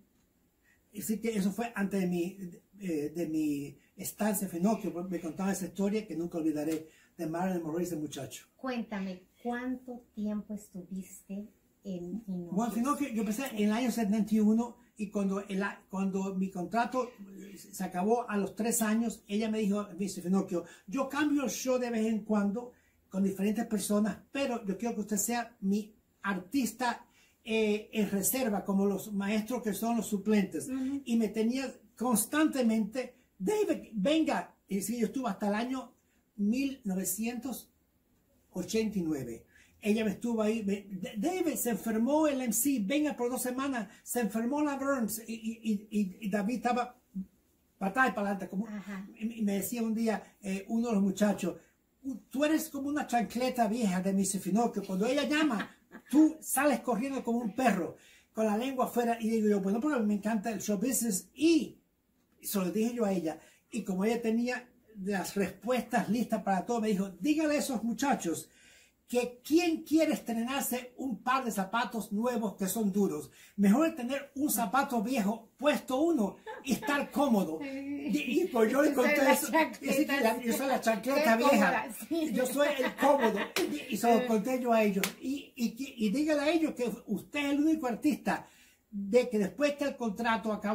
es decir, que eso fue antes de mi, de, de mi estancia en Finocchio. Me contaba esa historia que nunca olvidaré de Marilyn Monroe, ese muchacho.
Cuéntame, ¿cuánto tiempo estuviste en Finocchio?
Bueno, Finocchio, yo empecé en el año setenta y uno y cuando, el, cuando mi contrato se acabó a los tres años, ella me dijo, me dice, Finocchio, yo cambio el show de vez en cuando con diferentes personas, pero yo quiero que usted sea mi artista eh, en reserva, como los maestros que son los suplentes. Uh-huh. Y me tenía constantemente, David, venga. Y sí, yo estuve hasta el año mil novecientos ochenta y nueve. Ella me estuvo ahí. Me, David, se enfermó el M C, venga por dos semanas. Se enfermó la Burns y, y, y, y David estaba para atrás y para adelante. Como, y me decía un día eh, uno de los muchachos, tú eres como una chancleta vieja de mister Finocchio. Cuando ella llama, tú sales corriendo como un perro con la lengua afuera. Y digo yo, bueno, porque me encanta el show business. Y se lo dije yo a ella. Y como ella tenía las respuestas listas para todo, me dijo, dígale a esos muchachos que quién quiere estrenarse un par de zapatos nuevos que son duros. Mejor tener un zapato viejo, puesto uno y estar cómodo. Y, y pues yo le conté eso. Y la, yo soy la chancleta vieja. Sí. Yo soy el cómodo. Y, y se lo conté yo a ellos. Y, y, y dígale a ellos que usted es el único artista de que después que el contrato acabó,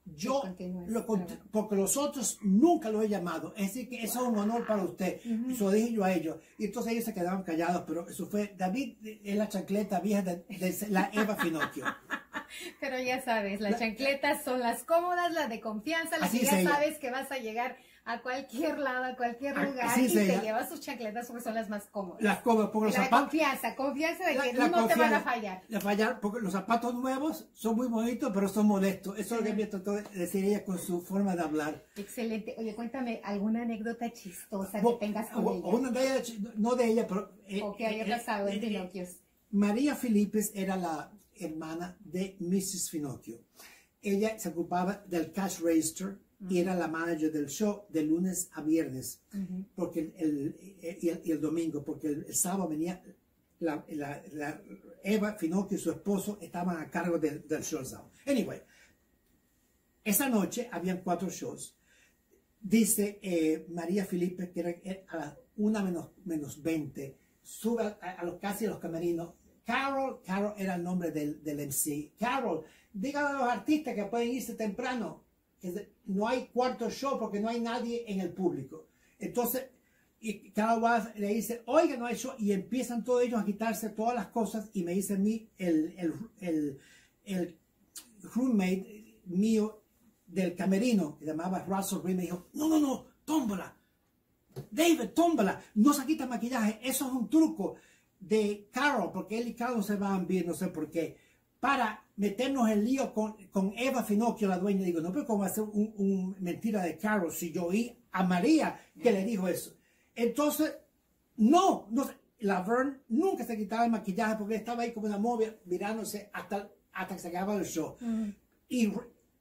yo, lo, porque los otros nunca lo he llamado, es decir, que eso es un honor para usted. Uh-huh. Eso dije yo a ellos. Y entonces ellos se quedaban callados, pero eso fue, David es la chancleta vieja de, de la Eva Finocchio.
Pero ya sabes, las la, chancletas son las cómodas, las de confianza, las que ya sabes que vas a llegar a cualquier lado, a cualquier lugar, así y te ella. llevas tus chancletas porque son las más cómodas.
Las cómodas, porque los
la
zapatos...
confianza, confianza de
la,
que
la
no te van a fallar.
A fallar, porque los zapatos nuevos son muy bonitos, pero son molestos. Eso es lo que me trató de decir ella con su forma de hablar.
Excelente. Oye, cuéntame alguna anécdota chistosa
o,
que tengas con
o,
ella.
Una de ellas, no de ella, pero...
Eh, o que haya eh, pasado eh, en Finocchios.
María Filipes era la hermana de missus Finocchio. Ella se ocupaba del cash register uh-huh. y era la manager del show de lunes a viernes uh-huh. porque el, el, y, el, y el domingo, porque el, el sábado venía la, la, la Eva Finocchio y su esposo estaban a cargo del, del show sábado. Anyway, esa noche habían cuatro shows. Dice eh, María Filipe que era a las una menos, menos veinte, sube a, a los casi a los camerinos. Carol, Carol era el nombre del, del M C. Carol, díganle a los artistas que pueden irse temprano, que no hay cuarto show porque no hay nadie en el público. Entonces, y Carol va, le dice, oiga, no hay show, y empiezan todos ellos a quitarse todas las cosas, y me dice a mí, el, el, el, el roommate mío del camerino, que llamaba Russell Reed, me dijo, no, no, no, tómbola, David, tómbola, no se quita maquillaje, eso es un truco de Carol, porque él y Carol se van bien, no sé por qué, para meternos en lío con, con Eva Finocchio, la dueña. Digo, no, pero ¿cómo va a ser un, un mentira de Carol si yo oí a María que le dijo eso? Entonces, no, no Laverne nunca se quitaba el maquillaje porque estaba ahí como una movia mirándose hasta, hasta que se acababa el show. Mm. Y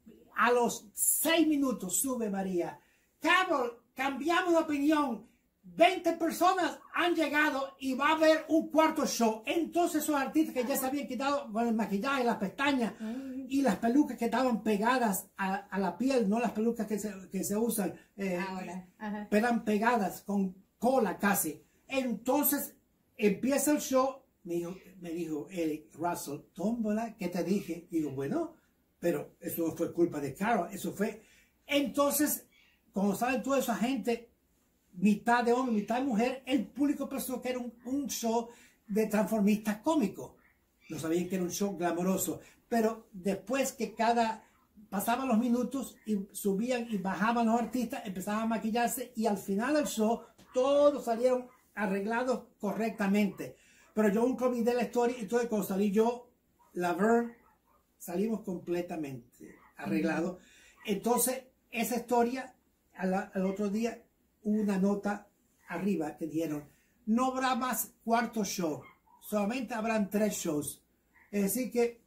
a los seis minutos sube María, Carol, cambiamos de opinión, veinte personas han llegado y va a haber un cuarto show. Entonces esos artistas que ya se habían quitado con el maquillaje, las pestañas y las pelucas que estaban pegadas a, a la piel, no las pelucas que se, que se usan, eh, ahora, eran pegadas con cola casi. Entonces empieza el show, me dijo, me dijo Eric Russell, tómbola, ¿qué te dije? Digo, bueno, pero eso no fue culpa de Carol, eso fue... Entonces, como saben toda esa gente, mitad de hombre, mitad de mujer, el público pensó que era un, un show de transformistas cómicos. No sabían que era un show glamoroso. Pero después que cada... pasaban los minutos y subían y bajaban los artistas, empezaban a maquillarse y al final del show todos salieron arreglados correctamente. Pero yo nunca olvidé la historia y todo, cuando salí yo, Laverne, salimos completamente arreglados. Entonces, esa historia, al, al otro día, una nota arriba que dijeron, no habrá más cuarto show, solamente habrán tres shows. Es decir que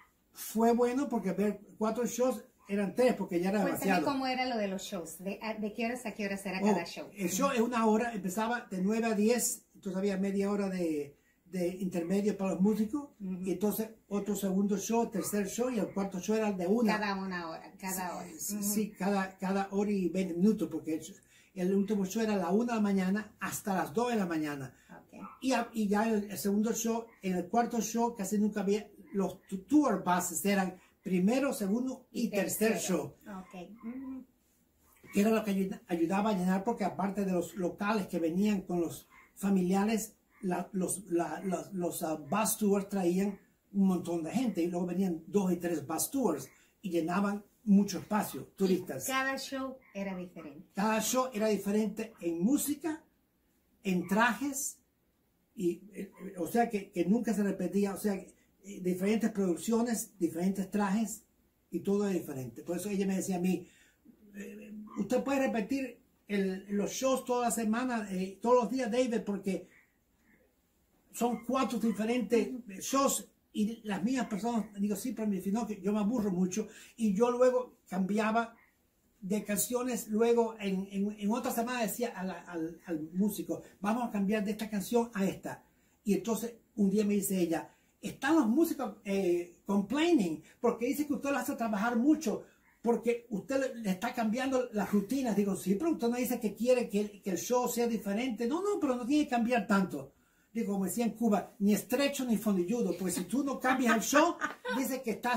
fue bueno porque ver cuatro shows eran tres porque ya era
Cuéntame
demasiado.
¿Cómo era lo de los shows? ¿De, de qué horas a qué horas era
oh,
cada show?
El show es una hora, empezaba de nueve a diez, entonces había media hora de, de intermedio para los músicos, uh-huh. y entonces otro segundo show, tercer show y el cuarto show era de una.
Cada una hora, cada hora.
Sí, uh-huh. sí cada, cada hora y veinte minutos porque el, el último show era a la una de la mañana hasta las dos de la mañana. Okay. Y, y ya el, el segundo show, en el cuarto show casi nunca había, los tour buses eran primero, segundo y, y tercer show.
Okay. Uh-huh.
Que era lo que ayudaba a llenar porque aparte de los locales que venían con los familiares, la, los, la, los, los uh, bus tours traían un montón de gente y luego venían dos y tres bus tours y llenaban mucho espacio, turistas.
Y cada show era diferente.
Cada show era diferente en música, en trajes, y, eh, o sea que, que nunca se repetía, o sea, eh, diferentes producciones, diferentes trajes y todo es diferente. Por eso ella me decía a mí, eh, usted puede repetir el, los shows toda la semana, eh, todos los días, David, porque son cuatro diferentes shows y las mismas personas, digo, sí, pero me dijo que yo me aburro mucho y yo luego cambiaba de canciones, luego en, en, en otra semana decía al, al, al músico, vamos a cambiar de esta canción a esta. Y entonces un día me dice ella, están los músicos eh, complaining porque dice que usted lo hace trabajar mucho porque usted le, le está cambiando las rutinas. Digo, sí, pero usted no dice que quiere que, que el show sea diferente. No, no, pero no tiene que cambiar tanto. Digo, como decía en Cuba, ni estrecho ni fondilludo, porque si tú no cambias el show, dice que estás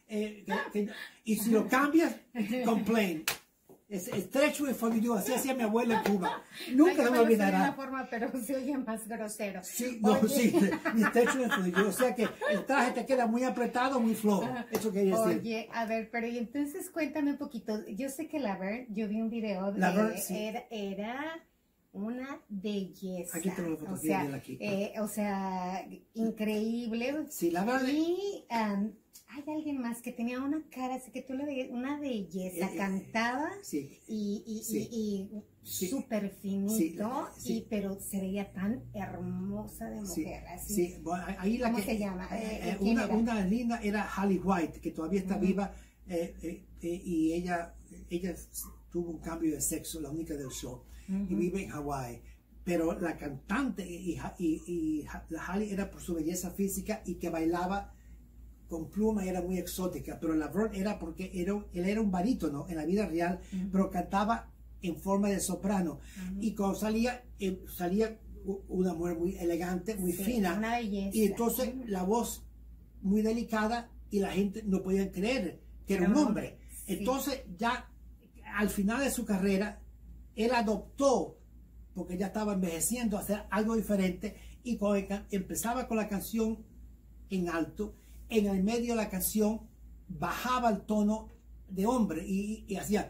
eh, que, que, y si lo cambias, complain. Es estrecho for you, así hacía mi abuelo en Cuba. Nunca se me olvidará.
De una forma, pero se oye más grosero.
Sí, no,
Oye.
sí, mi estrecho for you. O sea que el traje te queda muy apretado, muy flojo. Eso quería decir.
Oye, a ver, pero y entonces cuéntame un poquito. Yo sé que Laverne, yo vi un video, de,
Laverne, sí.
era, era una belleza.
Aquí tengo la
o
fotografía
sea,
de él aquí.
eh, o sea, increíble.
Sí, Laverne.
Y um, hay alguien más que tenía una cara, así que tú le veías, una belleza,
Eh, eh,
cantaba
sí.
y, y,
Sí.
y, y
Sí.
súper finito,
Sí, sí.
y, pero se veía tan hermosa de
Sí,
mujer, así.
sí. Bueno, ahí la
¿Cómo
que,
se llama?
eh,
Eh,
eh,
¿quién
una,
era?
una linda era Halle White, que todavía está
Ujú.
viva, eh, eh, eh, y ella, ella tuvo un cambio de sexo, la única del show, y
Ujú.
vive en Hawái. Pero la cantante y, y, y la Halle era por su belleza física y que bailaba con pluma, era muy exótica, pero Laverne era porque era, él era un barítono en la vida real,
Ujú.
pero cantaba en forma de soprano.
Ujú.
Y cuando salía, eh, salía u- una mujer muy elegante, muy
Sí,
fina,
una belleza.
y entonces
Ujú.
la voz muy delicada y la gente no podía creer que era un hombre.
Sí.
Entonces ya al final de su carrera, él adoptó, porque ya estaba envejeciendo, a hacer algo diferente, y cuando ca- empezaba con la canción en alto, en el medio de la canción bajaba el tono de hombre y, y- y hacía,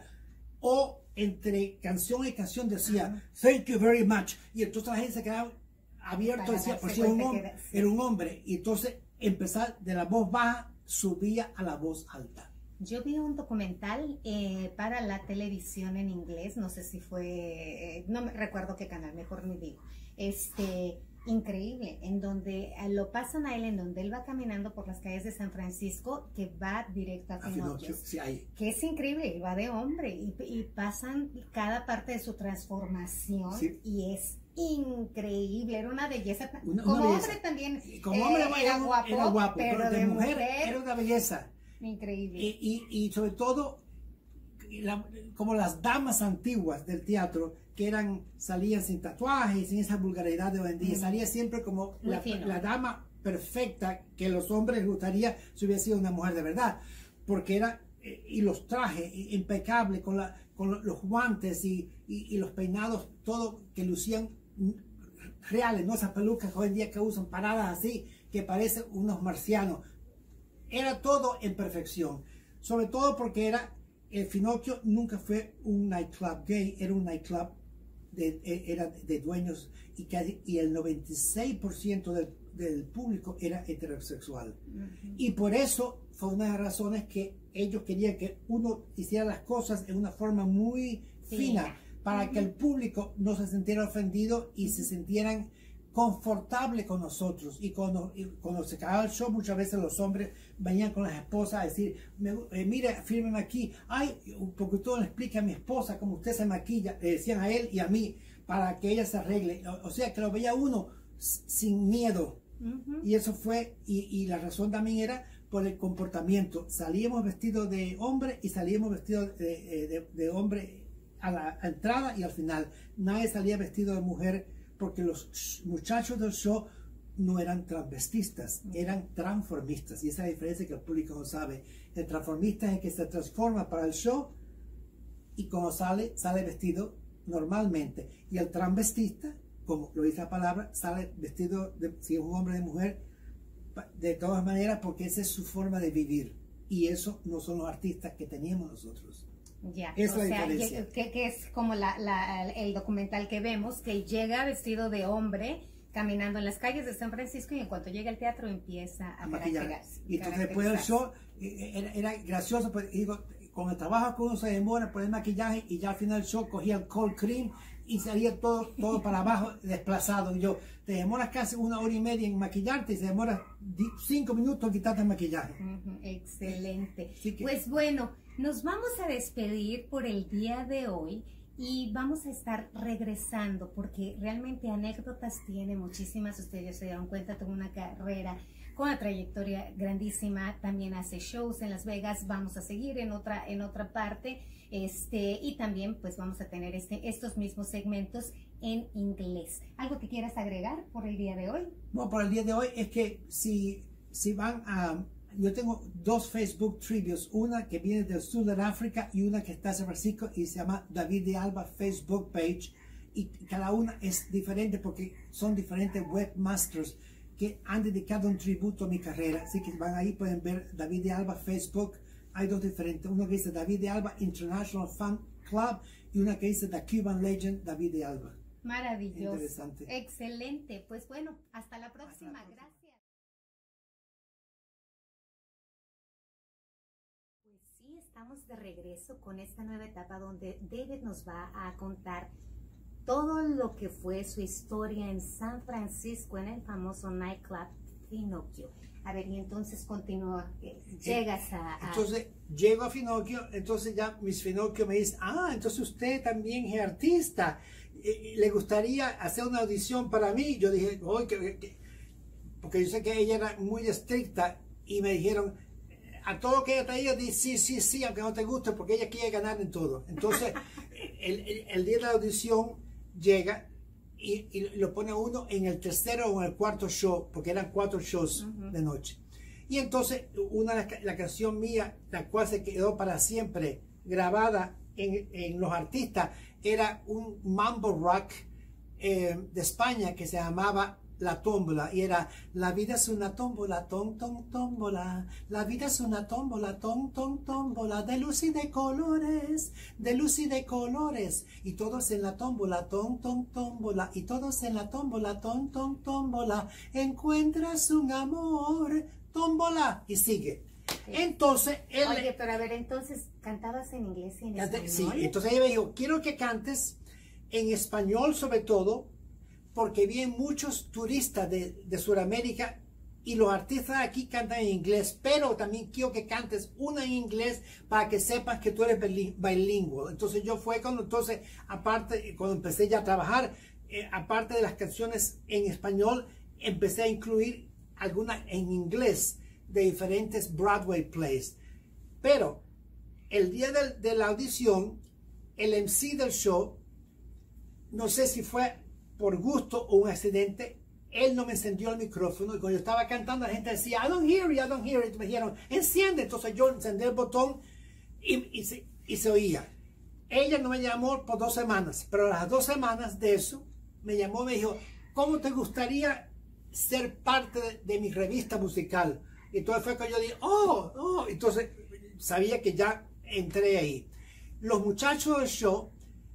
o entre canción y canción decía,
Ajá.
thank you very much, y entonces la gente se quedaba abierto,
Para
decía,
darse
pues sí, era un
cuenta
hombre,
que era- sí.
era un hombre, y entonces empezar de la voz baja, subía a la voz alta.
Yo vi un documental eh, para la televisión en inglés, no sé si fue, eh, no me recuerdo qué canal, mejor ni digo, este, increíble, en donde eh, lo pasan a él, en donde él va caminando por las calles de San Francisco, que va directo a
A Pinocchio,
Pinocchio,
sí, ahí.
que es increíble, él va de hombre, y, y pasan cada parte de su transformación,
Sí.
y es increíble, era una belleza,
Una-
como
una belleza.
hombre también,
Y como
eh,
hombre
era,
era,
guapo,
era guapo,
pero, de, mujer,
era una belleza.
increíble.
Y, y, y sobre todo, la- como las damas antiguas del teatro, que eran, salían sin tatuajes, sin esa vulgaridad de hoy en día,
Mm.
salía siempre como
Muy
la,
fino.
la dama perfecta que los hombres les gustaría si hubiera sido una mujer de verdad, porque era, eh, y los trajes i- impecables, con, la, con lo- los guantes y, y, y los peinados, todo que lucían mm, reales, no esas pelucas que hoy en día que usan paradas así, que parecen unos marcianos. Era todo en perfección, sobre todo porque era, el Finocchio nunca fue un nightclub gay, era un nightclub de, eh, era de dueños y, casi, y el noventa y seis por ciento del, del público era heterosexual.
Ujú.
Y por eso fue una de las razones que ellos querían que uno hiciera las cosas en una forma muy
Sí.
fina, para que
Ujú.
el público no se sintiera ofendido y se sintieran confortable con nosotros. Y cuando, y cuando se acababa el show, muchas veces los hombres venían con las esposas a decir, me, eh, mire, fírmeme aquí, ay, porque usted le explica a mi esposa cómo usted se maquilla, le decían a él y a mí, para que ella se arregle. O, o sea, que lo veía uno s- sin miedo.
Ujú.
Y eso fue, y, y la razón también era por el comportamiento. Salíamos vestidos de hombre y salíamos vestidos de, de, de hombre a la entrada y al final. Nadie salía vestido de mujer, porque los muchachos del show no eran transvestistas, eran transformistas. Y esa es la diferencia que el público no sabe. El transformista es el que se transforma para el show y cuando sale, sale vestido normalmente. Y el transvestista, como lo dice la palabra, sale vestido, de, si es un hombre o de mujer, de todas maneras, porque esa es su forma de vivir. Y eso no son los artistas que teníamos nosotros.
Ya,
Es
o
la
sea,
diferencia.
que, que es como la, la- el documental que vemos, que llega vestido de hombre caminando en las calles de San Francisco y en cuanto llega al teatro empieza a,
A maquillar.
caracterizarse-
Y entonces después del
caracterizarse.
show eh, era, era gracioso, pues digo, con el trabajo que uno se demora por el maquillaje y ya al final del show cogía el cold cream y salía todo, todo para abajo desplazado. Y yo, te demoras casi una hora y media en maquillarte y se demora di- cinco minutos en quitarte el maquillaje.
Ujú, excelente.
Así que-
Pues bueno, nos vamos a despedir por el día de hoy y vamos a estar regresando porque realmente anécdotas tiene muchísimas. Ustedes se dieron cuenta, tuvo una carrera con una trayectoria grandísima, también hace shows en Las Vegas, vamos a seguir en otra, en otra parte, este, y también pues vamos a tener este, estos mismos segmentos en inglés. ¿Algo que quieras agregar por el día de hoy?
Bueno, por el día de hoy es que si, si van a, yo tengo dos Facebook trivias, una que viene del sur de África y una que está en San Francisco y se llama David de Alba Facebook page, y cada una es diferente porque son diferentes webmasters que han dedicado un tributo a mi carrera, así que van ahí, pueden ver David de Alba Facebook. Hay dos diferentes, uno que dice David de Alba International Fan Club y una que dice The Cuban Legend David de Alba.
Maravilloso.
Interesante.
Excelente. Pues bueno, hasta la próxima.
Hasta la próxima.
Gracias. Pues sí, estamos de regreso con esta nueva etapa donde David nos va a contar todo lo que fue su historia en San Francisco, en el famoso nightclub Finocchio. A ver, y entonces continúa, llegas a, a...
Entonces, llego a Finocchio, entonces ya mis Finocchio me dicen, ah, entonces usted también es artista, ¿le gustaría hacer una audición para mí? Yo dije, oh, que, que... porque yo sé que ella era muy estricta, y me dijeron, a todo lo que ella traía, di sí, sí, sí, aunque no te guste, porque ella quiere ganar en todo. Entonces, el, el, el día de la audición llega y, y lo pone uno en el tercero o en el cuarto show, porque eran cuatro shows uh-huh. de noche. Y entonces, una la, la canción mía, la cual se quedó para siempre grabada en, en los artistas, era un mambo rock eh, de España que se llamaba La Tómbola, y era: la vida es una tómbola, tom, tom, tómbola, la vida es una tómbola, tom, tom, tómbola, de luz y de colores, de luz y de colores, y todos en la tómbola, tom, tom, tómbola, y todos en la tómbola, tom, tom, tómbola, encuentras un amor, tómbola, y sigue. Sí. Entonces, él...
Oye, pero a ver, entonces, ¿cantabas en inglés y en español?
Sí, entonces ella me dijo, quiero que cantes en español sobre todo, porque vienen muchos turistas de, de Sudamérica y los artistas aquí cantan en inglés, pero también quiero que cantes una en inglés para que sepas que tú eres bilingüe. Entonces yo fue cuando, entonces, aparte, cuando empecé ya a trabajar, eh, aparte de las canciones en español, empecé a incluir algunas en inglés de diferentes Broadway plays. Pero el día de, de la audición, el M C del show, no sé si fue por gusto o un accidente, él no me encendió el micrófono, y cuando yo estaba cantando la gente decía, I don't hear it, I don't hear it, me dijeron, enciende. Entonces yo encendí el botón y, y, se, y se oía. Ella no me llamó por dos semanas, pero a las dos semanas de eso me llamó y me dijo, ¿cómo te gustaría ser parte de, de mi revista musical? Y entonces fue que yo dije, oh, oh, entonces sabía que ya entré ahí. Los muchachos del show,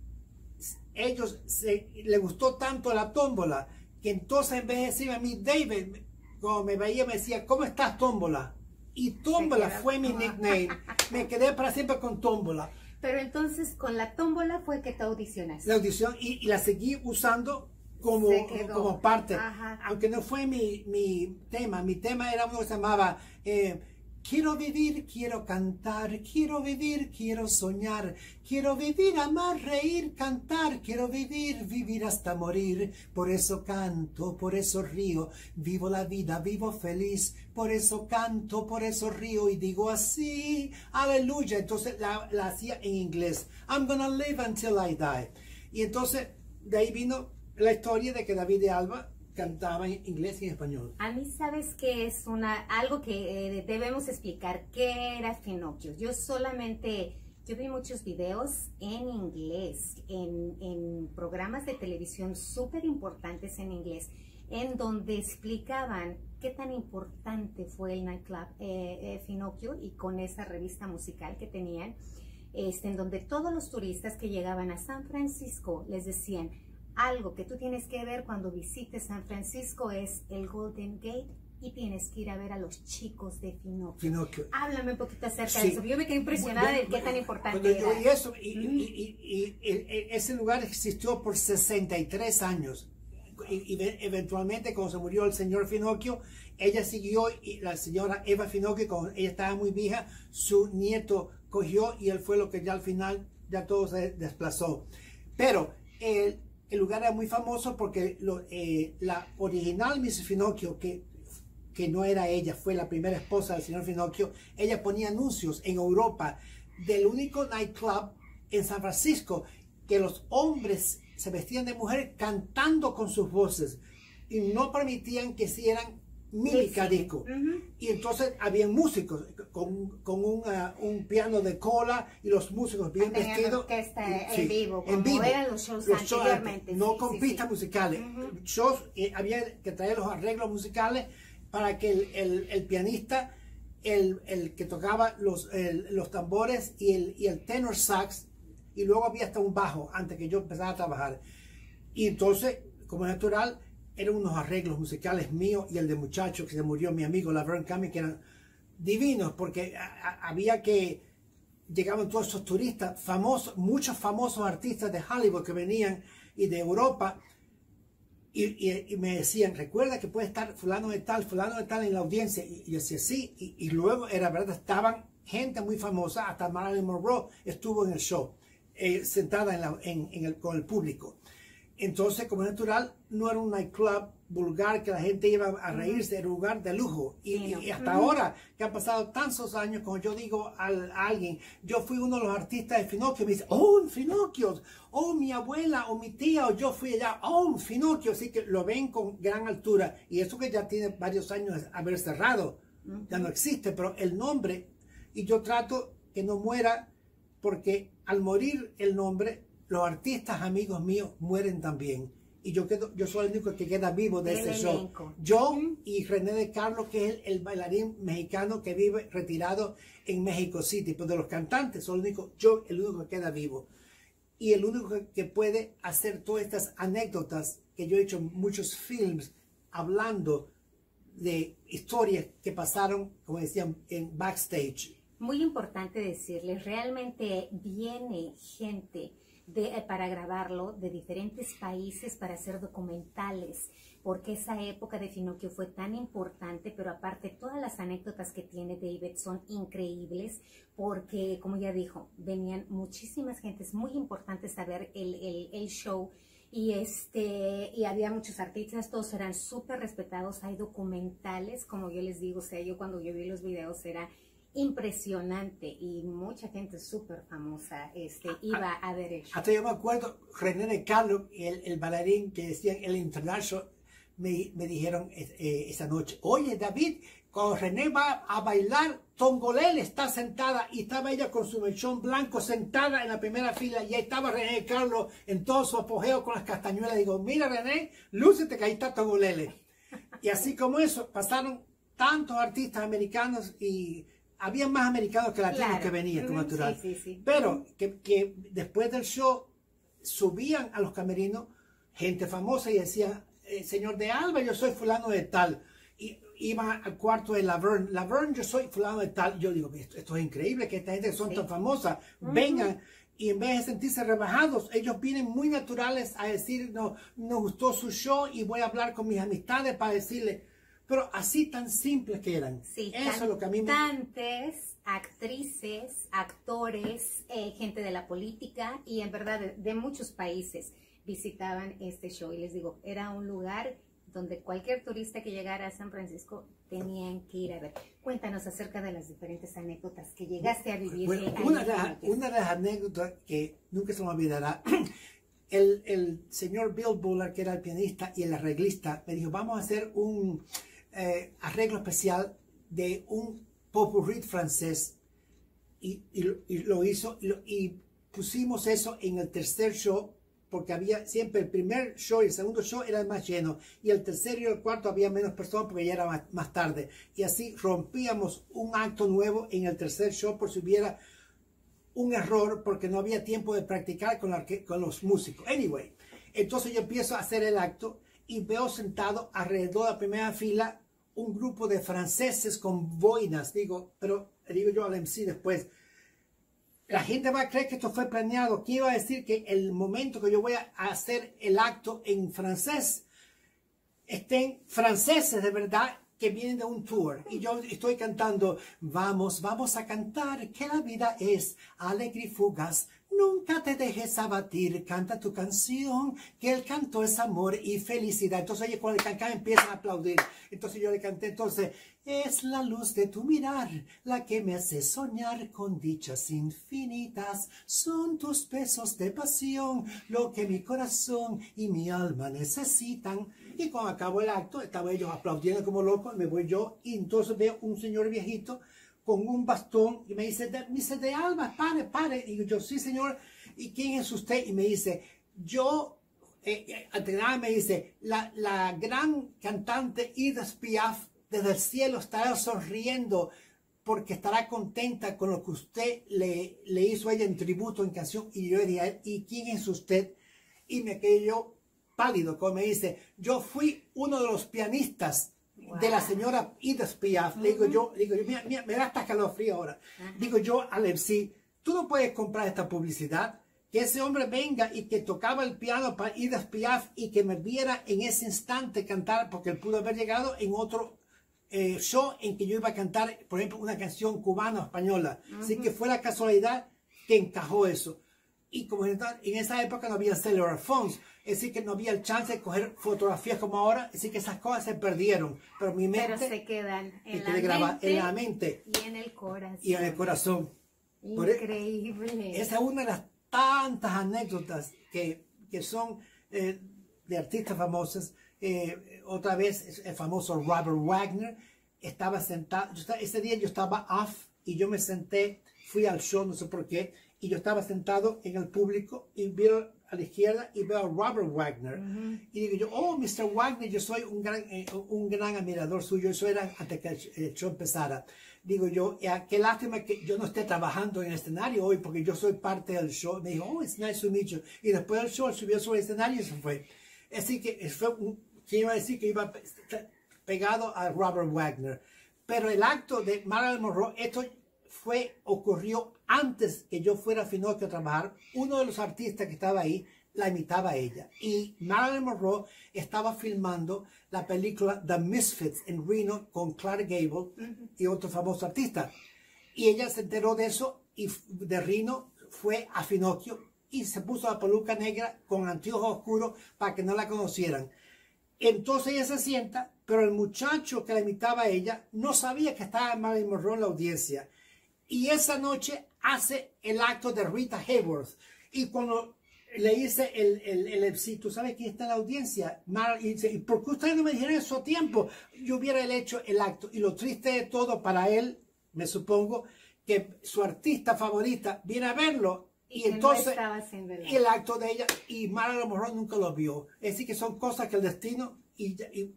ellos se, les gustó tanto la tómbola, que entonces en vez de decirme a mí, David, como me veía, me decía, ¿cómo estás, tómbola? Y tómbola fue mi nickname. Me quedé para siempre con tómbola.
Pero entonces con la tómbola fue que te audicionaste.
La audición, y, y la seguí usando como, como parte. Ajá. Aunque no fue mi, mi tema. Mi tema era uno que se llamaba eh, quiero vivir, quiero cantar, quiero vivir, quiero soñar, quiero vivir, amar, reír, cantar, quiero vivir, vivir hasta morir. Por eso canto, por eso río, vivo la vida, vivo feliz, por eso canto, por eso río y digo así, aleluya. Entonces la, la hacía en inglés. I'm gonna live until I die. Y entonces de ahí vino la historia de que David de Alba cantaba en inglés y en español.
A mí, ¿sabes qué es una algo que eh, debemos explicar? ¿Qué era Finocchio? Yo solamente, yo vi muchos videos en inglés, en, en programas de televisión súper importantes en inglés, en donde explicaban qué tan importante fue el nightclub eh, eh, Finocchio, y con esa revista musical que tenían, este, en donde todos los turistas que llegaban a San Francisco les decían, algo que tú tienes que ver cuando visites San Francisco es el Golden Gate, y tienes que ir a ver a los chicos de Finocchio.
Finocchio.
Háblame un poquito acerca sí. de eso. Yo me quedé impresionada bueno, de qué tan importante
bueno,
era.
Y, eso, y, mm. y, y, y, y ese lugar existió por sesenta y tres años. Y, y eventualmente, cuando se murió el señor Finocchio, ella siguió, y la señora Eva Finocchio, cuando ella estaba muy vieja, su nieto cogió, y él fue lo que ya al final ya todo se desplazó. Pero el El lugar era muy famoso porque lo, eh, la original missus Finocchio, que, que no era ella, fue la primera esposa del señor Finocchio, ella ponía anuncios en Europa del único nightclub en San Francisco que los hombres se vestían de mujer cantando con sus voces, y no permitían que hicieran mímica
Sí, sí.
disco.
Ujú.
Y entonces había músicos con, con un, uh, un piano de cola y los músicos bien
Tenían
vestidos.
orquesta
Y-
en vivo,
en
como
vivo.
eran los shows
Los shows
anteriormente,
no
sí,
con
sí,
pistas
sí.
musicales.
Ujú.
Shows, eh, había que traer los arreglos musicales para que el, el, el pianista, el, el que tocaba los, el- los tambores y el, y el tenor sax, y luego había hasta un bajo antes que yo empezara a trabajar. Y entonces, como es natural, eran unos arreglos musicales míos y el de muchacho que se murió, mi amigo Laverne Cummings, que eran divinos, porque a- a- había que, llegaban todos esos turistas famosos, muchos famosos artistas de Hollywood que venían y de Europa, y, y- y me decían, recuerda que puede estar fulano de tal, fulano de tal en la audiencia, y, y yo decía sí, y, y luego era verdad, estaban gente muy famosa, hasta Marilyn Monroe estuvo en el show, eh, sentada en la- en- en el- con el público. Entonces, como es natural, no era un nightclub vulgar que la gente iba a reírse, era un lugar de lujo. Y,
Sí, no.
y hasta ahora, que han pasado tantos años, como yo digo al- a alguien, yo fui uno de los artistas de Finocchio, me dice, oh, en Finocchio, oh, mi abuela o mi tía o yo fui allá, oh, en Finocchio, así que lo ven con gran altura. Y eso que ya tiene varios años de haber cerrado, ya no existe, pero el nombre, y yo trato que no muera, porque al morir el nombre, los artistas amigos míos mueren también. Y yo quedo, yo soy el único que queda vivo de
Del
ese show.
elenco.
Yo
Ujú.
y René de Carlos, que es el, el bailarín mexicano que vive retirado en México City. Pero de los cantantes, soy el único, yo el único que queda vivo. Y el único que, que puede hacer todas estas anécdotas, que yo he hecho muchos films hablando de historias que pasaron, como decían, en backstage.
Muy importante decirles, realmente viene gente de, eh, para grabarlo de diferentes países para hacer documentales, porque esa época de Finocchio fue tan importante, pero aparte todas las anécdotas que tiene David son increíbles, porque como ya dijo, venían muchísimas gentes muy importantes a ver el, el, el show. Y, este, y había muchos artistas, todos eran súper respetados, hay documentales, como yo les digo, o sea, yo cuando yo vi los videos era impresionante y mucha gente súper famosa este, iba a ver el show.
Hasta yo me acuerdo, René de Carlos, el, el bailarín que decían el International, me, me dijeron eh, esa noche, oye David, cuando René va a bailar, Tongolele está sentada, y estaba ella con su mechón blanco sentada en la primera fila, y ahí estaba René de Carlos en todo su apogeo con las castañuelas. Digo, mira René, lúcete que ahí está Tongolele. Y así como eso, pasaron tantos artistas americanos, y había más americanos que latinos
Claro.
que venían, como
Ujú,
natural.
sí, sí, sí.
Pero que, que después del show subían a los camerinos gente famosa y decían, eh, señor de Alba, yo soy fulano de tal. Y iba al cuarto de Laverne, Laverne, yo soy fulano de tal. Yo digo, esto, esto es increíble, que esta gente que son
Sí.
tan famosas, vengan. Y en vez de sentirse rebajados, ellos vienen muy naturales a decir, no, nos gustó su show y voy a hablar con mis amistades para decirle. Pero así tan simples que eran.
Sí,
Eso es lo que a mí me...
cantantes, actrices, actores, eh, gente de la política y en verdad de, de muchos países visitaban este show. Y les digo, era un lugar donde cualquier turista que llegara a San Francisco tenían que ir a ver. Cuéntanos acerca de las diferentes anécdotas que llegaste a vivir.
Bueno,
ahí
una,
en
de las,
Finocchio.
una de las anécdotas que nunca se me olvidará, el, el señor Bill Bullard, que era el pianista y el arreglista, me dijo, vamos a hacer un eh, arreglo especial de un popurrí francés, y, y, lo- y lo hizo, y, lo- y pusimos eso en el tercer show, porque había siempre el primer show y el segundo show era más lleno, y el tercero y el cuarto había menos personas porque ya era más, más tarde, y así rompíamos un acto nuevo en el tercer show por si hubiera un error, porque no había tiempo de practicar con, la, con los músicos. Anyway, entonces yo empiezo a hacer el acto y veo sentado alrededor de la primera fila un grupo de franceses con boinas. Digo, pero digo yo al M C después, la gente va a creer que esto fue planeado. ¿Quién iba a decir que el momento que yo voy a hacer el acto en francés estén franceses de verdad que vienen de un tour? Y yo estoy cantando, vamos, vamos a cantar que la vida es alegre y fugaz,
Nunca te dejes abatir, canta tu canción, que el canto es amor y felicidad. Entonces ella cuando le cantaba empiezan a aplaudir. Entonces yo le canté, entonces, es la luz de tu mirar, la que me hace soñar con dichas infinitas. Son tus besos de pasión, lo que mi corazón y mi alma necesitan. Y cuando acabó el acto, estaban ellos aplaudiendo como locos, me voy yo, y entonces veo un señor viejito con un bastón, y me dice, de, me dice, de Alma, pare, pare. Y yo, sí, señor, ¿y quién es usted? Y me dice, yo, eh, eh, ante nada me dice, la, la gran cantante Edith Piaf, desde el cielo estará sonriendo, porque estará contenta con lo que usted le, le hizo a ella en tributo, en canción. Y yo le dije, ¿y quién es usted? Y me quedé yo pálido, como me dice, yo fui uno de los pianistas wow. de la señora Edith Piaf. Uh-huh. Le digo yo, le digo yo, mira, mira, me da hasta calofrío ahora. Uh-huh. Digo yo al M C, tú no puedes comprar esta publicidad, que ese hombre venga y que tocaba el piano para Edith Piaf y que me viera en ese instante cantar, porque él pudo haber llegado en otro eh, show en que yo iba a cantar, por ejemplo, una canción cubana o española. Uh-huh. Así que fue la casualidad que encajó eso. Y como en esa época no había cellular phones, es decir, que no había el chance de coger fotografías como ahora, es decir, que esas cosas se perdieron. Pero mi mente...
Pero se quedan en, la
graba,
mente,
en la mente.
Y en el corazón.
Y en el corazón.
Increíble.
Esa es una de las tantas anécdotas que, que son eh, de artistas famosos. Eh, otra vez, el famoso Robert Wagner estaba sentado. Yo estaba, ese día yo estaba off y yo me senté, fui al show, no sé por qué, y yo estaba sentado en el público y veo a la izquierda y veo a Robert Wagner. Uh-huh. Y digo yo, oh, mister Wagner, yo soy un gran, eh, un gran admirador suyo. Eso era antes que el show empezara. Digo yo, eh, qué lástima que yo no esté trabajando en el escenario hoy porque yo soy parte del show. Me dijo, oh, it's nice to meet you. Y después del show él subió sobre el escenario y se fue. Así que fue un, que iba a decir que iba pegado a Robert Wagner. Pero el acto de Marilyn Monroe, esto fue, ocurrió antes que yo fuera a Finocchio a trabajar. Uno de los artistas que estaba ahí la imitaba a ella. Y Marilyn Monroe estaba filmando la película The Misfits en Reno con Clark Gable uh-huh. y otro famoso artista. Y ella se enteró de eso y de Reno fue a Finocchio y se puso la peluca negra con anteojos oscuros para que no la conocieran. Entonces ella se sienta, pero el muchacho que la imitaba a ella no sabía que estaba Marilyn Monroe en la audiencia. Y esa noche hace el acto de Rita Hayworth. Y cuando le dice el, el, el M C, ¿tú sabes quién está en la audiencia? Mar, y dice, ¿y por qué ustedes no me dijeron eso a tiempo? Yo hubiera hecho el acto. Y lo triste de todo para él, me supongo, que su artista favorita viene a verlo. Y, y entonces, no el, el acto de ella, y Marilyn Monroe nunca lo vio. Es decir, que son cosas que el destino, y, y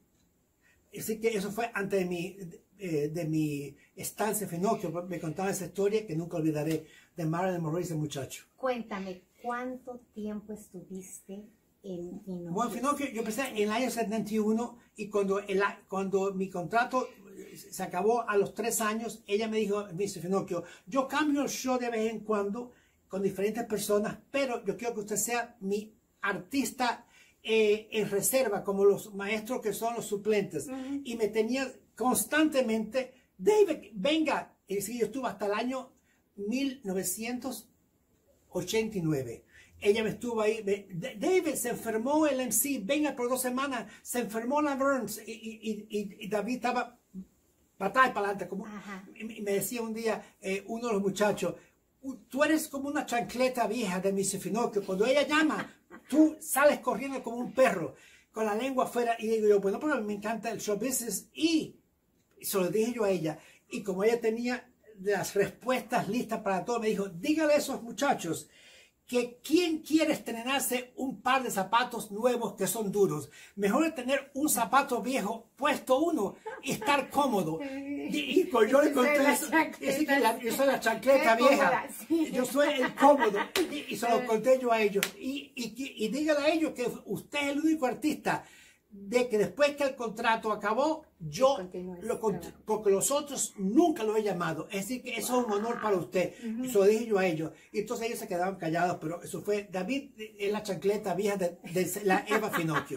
así que eso fue antes de mi... Eh, de mi estancia en Finocchio, me contaba esa historia que nunca olvidaré de Marilyn Monroe, ese muchacho.
Cuéntame, ¿cuánto tiempo estuviste en Finocchio?
Bueno, Finocchio, yo empecé en el año setenta y uno y cuando, el, cuando mi contrato se acabó a los tres años, ella me dijo, me dice Finocchio, yo cambio el show de vez en cuando con diferentes personas, pero yo quiero que usted sea mi artista eh, en reserva, como los maestros que son los suplentes. Uh-huh. Y me tenía constantemente, David, venga. Es decir, yo estuve hasta el año mil novecientos ochenta y nueve. Ella me estuvo ahí. Me, David, se enfermó el M C, venga por dos semanas. Se enfermó la Burns y, y, y, y David estaba para atrás y para adelante. Como, y me decía un día eh, uno de los muchachos, tú eres como una chancleta vieja de mister Finocchio. Cuando ella llama, tú sales corriendo como un perro, con la lengua afuera. Y digo yo, bueno, pero me encanta el show business. Y se lo dije yo a ella. Y como ella tenía las respuestas listas para todo, me dijo, dígale a esos muchachos que quién quiere estrenarse un par de zapatos nuevos que son duros. Mejor es tener un zapato viejo, puesto uno, y estar cómodo. Y, y pues yo le conté eso. Es que la, yo soy la chancleta vieja. Sí. Yo soy el cómodo. Y, y se lo conté yo a ellos. Y, y, y dígale a ellos que usted es el único artista de que después que el contrato acabó, yo, lo, porque los otros nunca lo he llamado. Es decir, que eso wow. es un honor para usted. Uh-huh. Eso lo dije yo a ellos. Y entonces ellos se quedaban callados, pero eso fue, David es la chancleta vieja de, de la Eva Finocchio.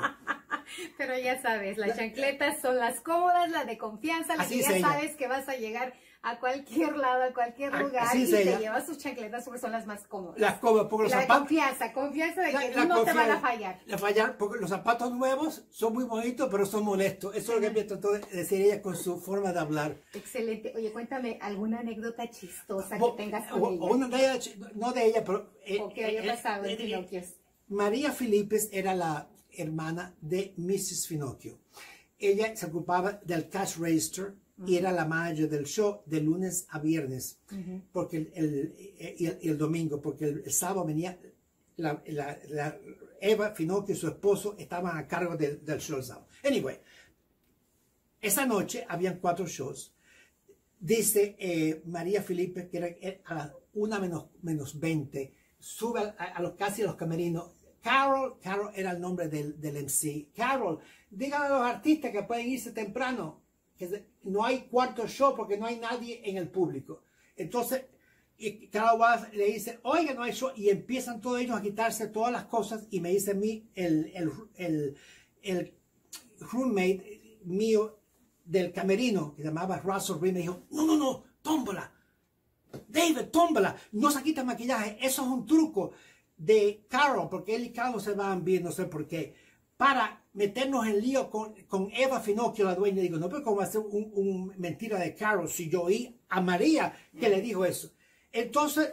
Pero ya sabes, las chancletas son las cómodas, las de confianza, las que ya sabes que vas a llegar a cualquier lado, a cualquier lugar,
Así
y
es
te
ella.
llevas sus chancletas porque son las más cómodas.
Las cómodas, porque los
La
zapatos...
confianza, confianza de
La-
que
la
no te van a
confianza-
fallar.
la fallar, porque los zapatos nuevos son muy bonitos, pero son molestos. Eso es lo que me trató de decir ella con su forma de hablar.
Excelente. Oye, cuéntame alguna anécdota chistosa
O-
que tengas con
o-
ella.
o una de ellas, no de ella, pero... eh,
O que haya
eh,
pasado en
eh, eh,
Pinocchios.
María Filipes era la hermana de missus Finocchio. Ella se ocupaba del cash register y era la manager del show de lunes a viernes, porque el, el- y el- y el domingo, porque el, el sábado venía la, la- la- Eva Finocchio y su esposo estaban a cargo del, del show el sábado. Anyway, esa noche habían cuatro shows. Dice eh, María Felipe que era eh, a las una menos, menos veinte, sube a, a los casi a los camerinos. Carol, Carol era el nombre del, del M C. Carol, díganle a los artistas que pueden irse temprano, que se- no hay cuarto show porque no hay nadie en el público. Entonces, y Carol va, le dice, oiga, no hay show, y empiezan todos ellos a quitarse todas las cosas, y me dice a mí, el, el, el, el roommate mío del camerino, que se llamaba Russell Reed, me dijo, no, no, no, tómbola, David, tómbola, no se quita maquillaje, eso es un truco de Carol, porque él y Carol se van bien, no sé por qué, para meternos en lío con, con Eva Finocchio, la dueña. Digo, no, pero ¿cómo va a ser un, un mentira de Carol si yo oí a María que le dijo eso? Entonces,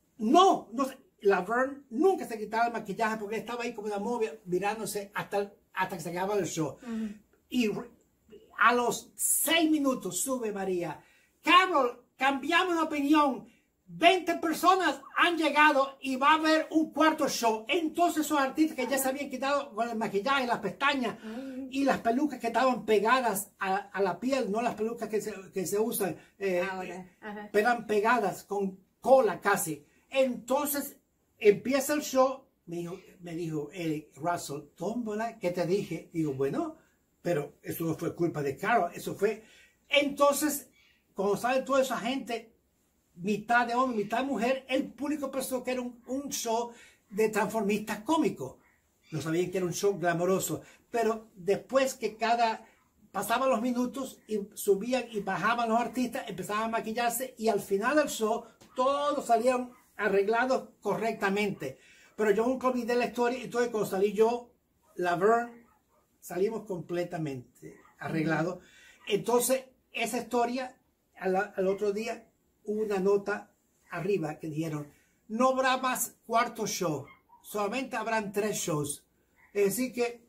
no, no sé, Laverne nunca se quitaba el maquillaje porque estaba ahí como una movia mirándose hasta, hasta que se acababa el show. Y a los seis minutos sube María. Carol, cambiamos de opinión. veinte personas han llegado y va a haber un cuarto show. Entonces esos artistas que ya se habían quitado con el maquillaje, las pestañas y las pelucas que estaban pegadas a, a la piel, no las pelucas que se, que se usan, eh,
Ahora, ajá.
pero eran pegadas con cola casi. Entonces empieza el show. Me dijo, me dijo Eric Russell, tómbola, ¿qué te dije? Digo, bueno, pero eso no fue culpa de Carol, eso fue... Entonces, cuando sale toda esa gente, mitad de hombre, mitad de mujer, el público pensó que era un, un show de transformistas cómicos. No sabían que era un show glamoroso. Pero después que cada... pasaban los minutos y subían y bajaban los artistas, empezaban a maquillarse y al final del show todos salieron arreglados correctamente. Pero yo nunca olvidé la historia y todo, y cuando salí yo, Laverne, salimos completamente arreglados. Entonces, esa historia, al, al otro día, hubo una nota arriba que dijeron, no habrá más cuarto show, solamente habrán tres shows. Es decir que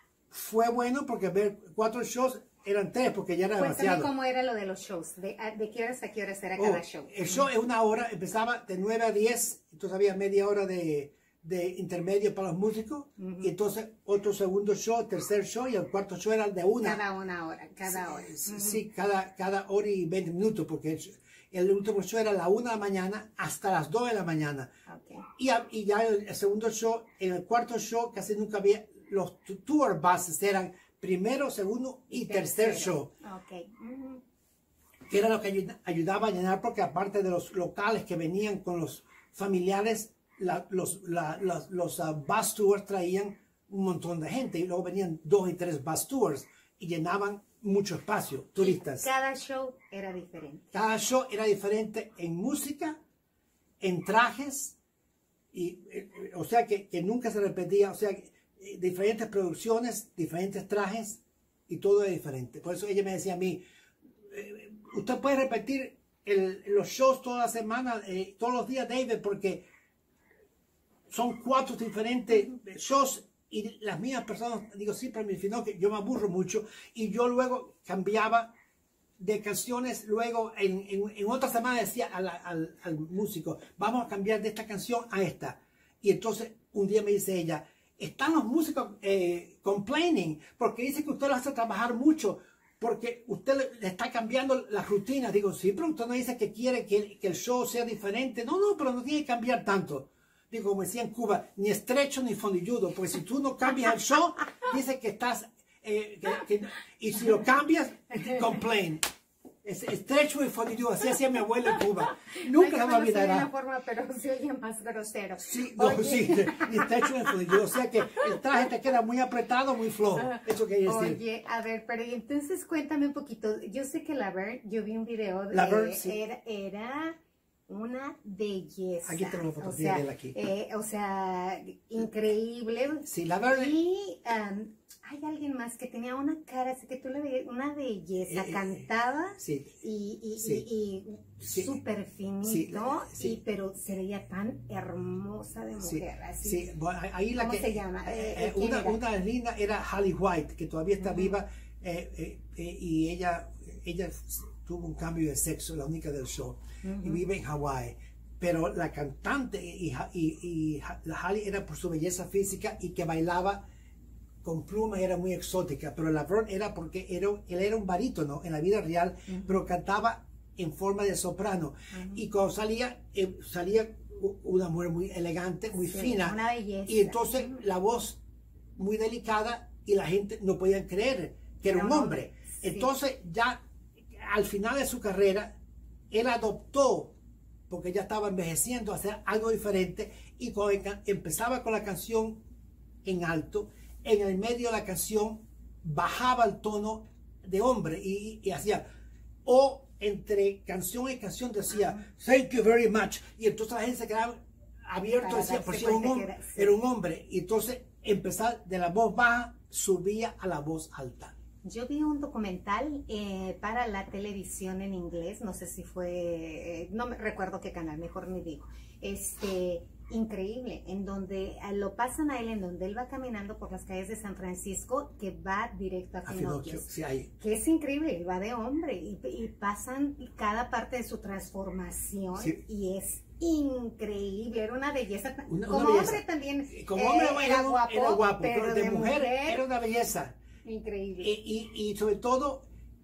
fue bueno porque ver cuatro shows eran tres porque ya era
Cuéntame
demasiado.
cómo era lo de los shows, de, de qué horas a qué horas era
Oh,
cada show.
el show es una hora, empezaba de nueve a diez, entonces había media hora de, de intermedio para los músicos, y entonces otro segundo show, tercer show, y el cuarto show era de una.
Cada una hora, cada hora.
Sí, sí, cada, cada hora y veinte minutos, porque el, el último show era la una de la mañana hasta las dos de la mañana.
Okay.
Y, a- y ya el, el segundo show, en el cuarto show casi nunca había, los tu- tour buses eran primero, segundo y, tercer show,
Ok. Ujú.
que era lo que ayud- ayudaba a llenar, porque aparte de los locales que venían con los familiares, la- los, la- las- los ah, bus tours traían un montón de gente, y luego venían dos y tres bus tours y llenaban mucho espacio, turistas.
Cada show era diferente.
Cada show era diferente en música, en trajes, y, eh, eh, o sea que, que nunca se repetía, o sea, que, eh, diferentes producciones, diferentes trajes, y todo era diferente. Por eso ella me decía a mí, eh, usted puede repetir el- los shows toda la semana, eh, todos los días, David, porque son cuatro diferentes shows y las mismas personas, digo, sí, pero me imagino que yo me aburro mucho, y yo luego cambiaba de canciones. Luego en, en, en otra semana decía a la- al, al músico, vamos a cambiar de esta canción a esta. Y entonces un día me dice ella, están los músicos eh, complaining porque dice que usted lo hace trabajar mucho, porque usted le, le está cambiando las rutinas. Digo, sí, pero usted no dice que quiere que el, que el show sea diferente. No, no, pero no tiene que cambiar tanto. Digo, como decía en Cuba, ni estrecho ni fondilludo, porque si tú no cambias el show, dice que estás... eh, que- que- y si lo cambias, complain. Es estrecho y fundido, así hacía mi abuelo en Cuba. Nunca se me olvidará.
No sé la forma, pero se oye más grosero.
Sí, no,
Oye.
sí, estrecho y fundido. O sea que el traje te queda muy apretado, muy flojo. Eso quería decir.
Oye, a ver, pero y entonces cuéntame un poquito. Yo sé que Laverne, yo vi un video de
Laverne, sí.
era, era una belleza.
Aquí tengo una
o
fotografía
sea,
de él aquí.
eh, o sea, increíble.
Sí, Laverne.
Y um, hay alguien más que tenía una cara, así que tú le veías, una belleza,
Eh, eh,
cantaba
sí.
y, y,
Sí.
y, y
Sí.
súper finito,
Sí, sí.
y, pero se veía tan hermosa de
Sí,
mujer. Así.
sí, bueno, ahí la
¿Cómo
que,
se llama?
eh,
Eh,
eh,
¿quién
una,
era?
una linda era Hallie White, que todavía está
Ujú.
viva, eh, eh, eh, y ella, ella tuvo un cambio de sexo, la única del show, y
Ujú.
vive en Hawái. Pero la cantante y, y, y la Hallie era por su belleza física y que bailaba con plumas, era muy exótica, pero Laverne era porque era, él era un barítono en la vida real,
Ujú.
pero cantaba en forma de soprano.
Ujú.
Y cuando salía, eh, salía u- una mujer muy elegante, muy
Sí,
fina.
una belleza.
Y entonces la voz muy delicada y la gente no podía creer que era
Era
un
un
hombre.
hombre, sí.
Entonces ya al final de su carrera, él adoptó, porque ya estaba envejeciendo, a hacer algo diferente. Y cuando enca- empezaba con la canción en alto, en el medio de la canción bajaba el tono de hombre y, y hacía, o entre canción y canción decía, thank you very much. Y entonces la gente se quedaba abierto,
Para
decía,
darse
por si era un,
cuenta
hom-
que era- sí.
era un hombre. Y entonces empezar de la voz baja, subía a la voz alta.
Yo vi un documental eh, para la televisión en inglés, no sé si fue, eh, no me recuerdo qué canal, mejor ni digo, este, increíble, en donde eh, lo pasan a él, en donde él va caminando por las calles de San Francisco, que va directo a
A Pinocchio,
Pinocchio,
sí, ahí.
que es increíble, él va de hombre, y, y pasan cada parte de su transformación,
Sí.
y es increíble, era una belleza,
Una-
como
una belleza.
hombre también,
Como
eh,
hombre
era guapo,
era guapo,
pero,
de, mujer, era una belleza.
increíble.
Y, y, y sobre todo,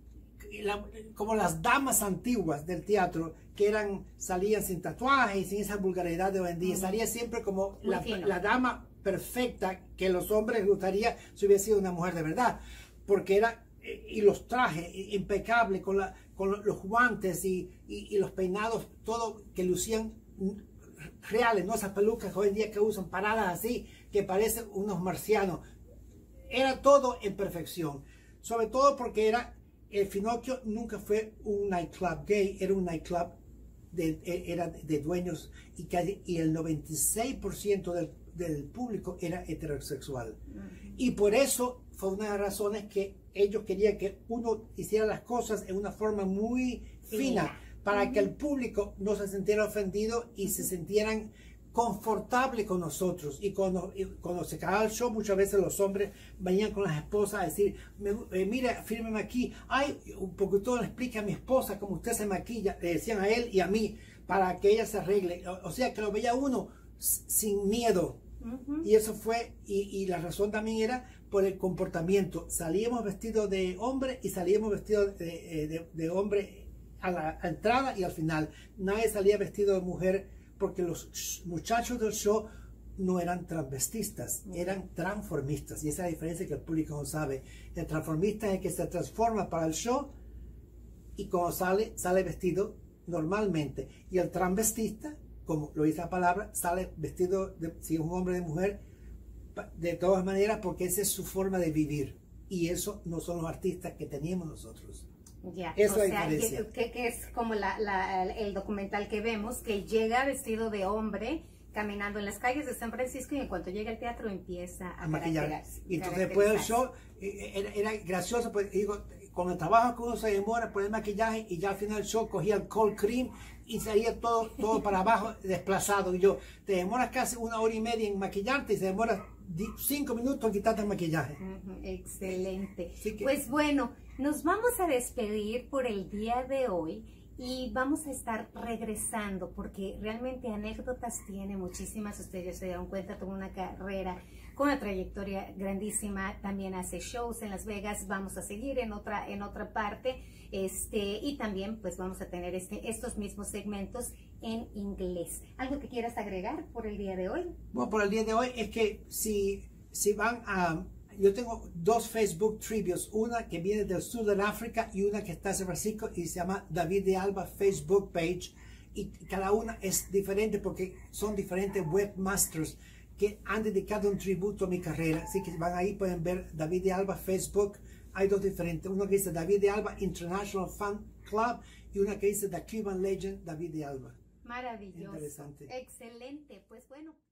la- como las damas antiguas del teatro, que eran, salían sin tatuajes y sin esa vulgaridad de hoy en día,
Ujú.
salía siempre como
Muy
la,
fino.
la dama perfecta que los hombres les gustaría si hubiera sido una mujer de verdad, porque era, eh, y los trajes impecables, con, la, con los guantes y, y, y los peinados, todo que lucían reales, no esas pelucas hoy en día que usan paradas así, que parecen unos marcianos. Era todo en perfección, sobre todo porque era, el Finocchio nunca fue un nightclub gay, era un nightclub de, era de dueños y, casi, y el noventa y seis por ciento del, del público era heterosexual.
Ujú.
Y por eso fue una de las razones que ellos querían que uno hiciera las cosas en una forma muy fina,
Fina.
para que
Ujú.
el público no se sintiera ofendido y se sintieran confortables con nosotros. Y cuando, y cuando se acababa el show, muchas veces los hombres venían con las esposas a decir, me, eh, mira, fírmeme aquí, ay, porque usted le explica a mi esposa cómo usted se maquilla, le decían a él y a mí, para que ella se arregle. O, o sea, que lo veía uno s- sin miedo.
Ujú.
Y eso fue, y, y la razón también era por el comportamiento. Salíamos vestidos de hombre y salíamos vestidos de, de- de hombre a la a entrada y al final. Nadie salía vestido de mujer porque los sh- muchachos del show no eran transvestistas, eran transformistas. Y esa es la diferencia que el público no sabe. El transformista es el que se transforma para el show y cuando sale, sale vestido normalmente. Y el transvestista, como lo dice la palabra, sale vestido, de, si es un hombre de mujer, pa- de todas maneras, porque esa es su forma de vivir. Y eso no son los artistas que teníamos nosotros.
Ya,
Esa
o
es la
sea,
diferencia.
que, que- que es como la, la- el documental que vemos, que llega vestido de hombre, caminando en las calles de San Francisco, y en cuanto llega al teatro empieza a,
A maquillar.
caracterizarse-
Y entonces después del
caracterizarse.
show, eh, era, era gracioso, pues digo, con el trabajo que uno se demora por el maquillaje, y ya al final del show cogía el cold cream y salía todo, todo para abajo desplazado. Y yo, te demoras casi una hora y media en maquillarte y se demora di- cinco minutos en quitarte el maquillaje.
Ujú, excelente.
Así que-
Pues bueno, nos vamos a despedir por el día de hoy y vamos a estar regresando porque realmente anécdotas tiene muchísimas. Ustedes ya se dieron cuenta, tuvo una carrera con una trayectoria grandísima, también hace shows en Las Vegas, vamos a seguir en otra, en otra parte, este, y también pues vamos a tener este, estos mismos segmentos en inglés. ¿Algo que quieras agregar por el día de hoy?
Bueno, por el día de hoy es que si, si van a, yo tengo dos Facebook trivias, una que viene del sur de África y una que está en San Francisco y se llama David de Alba Facebook page, y cada una es diferente porque son diferentes webmasters que han dedicado un tributo a mi carrera, así que van ahí, pueden ver David de Alba Facebook. Hay dos diferentes, uno que dice David de Alba International Fan Club y una que dice The Cuban Legend David de Alba.
Maravilloso.
Interesante.
Excelente. Pues bueno.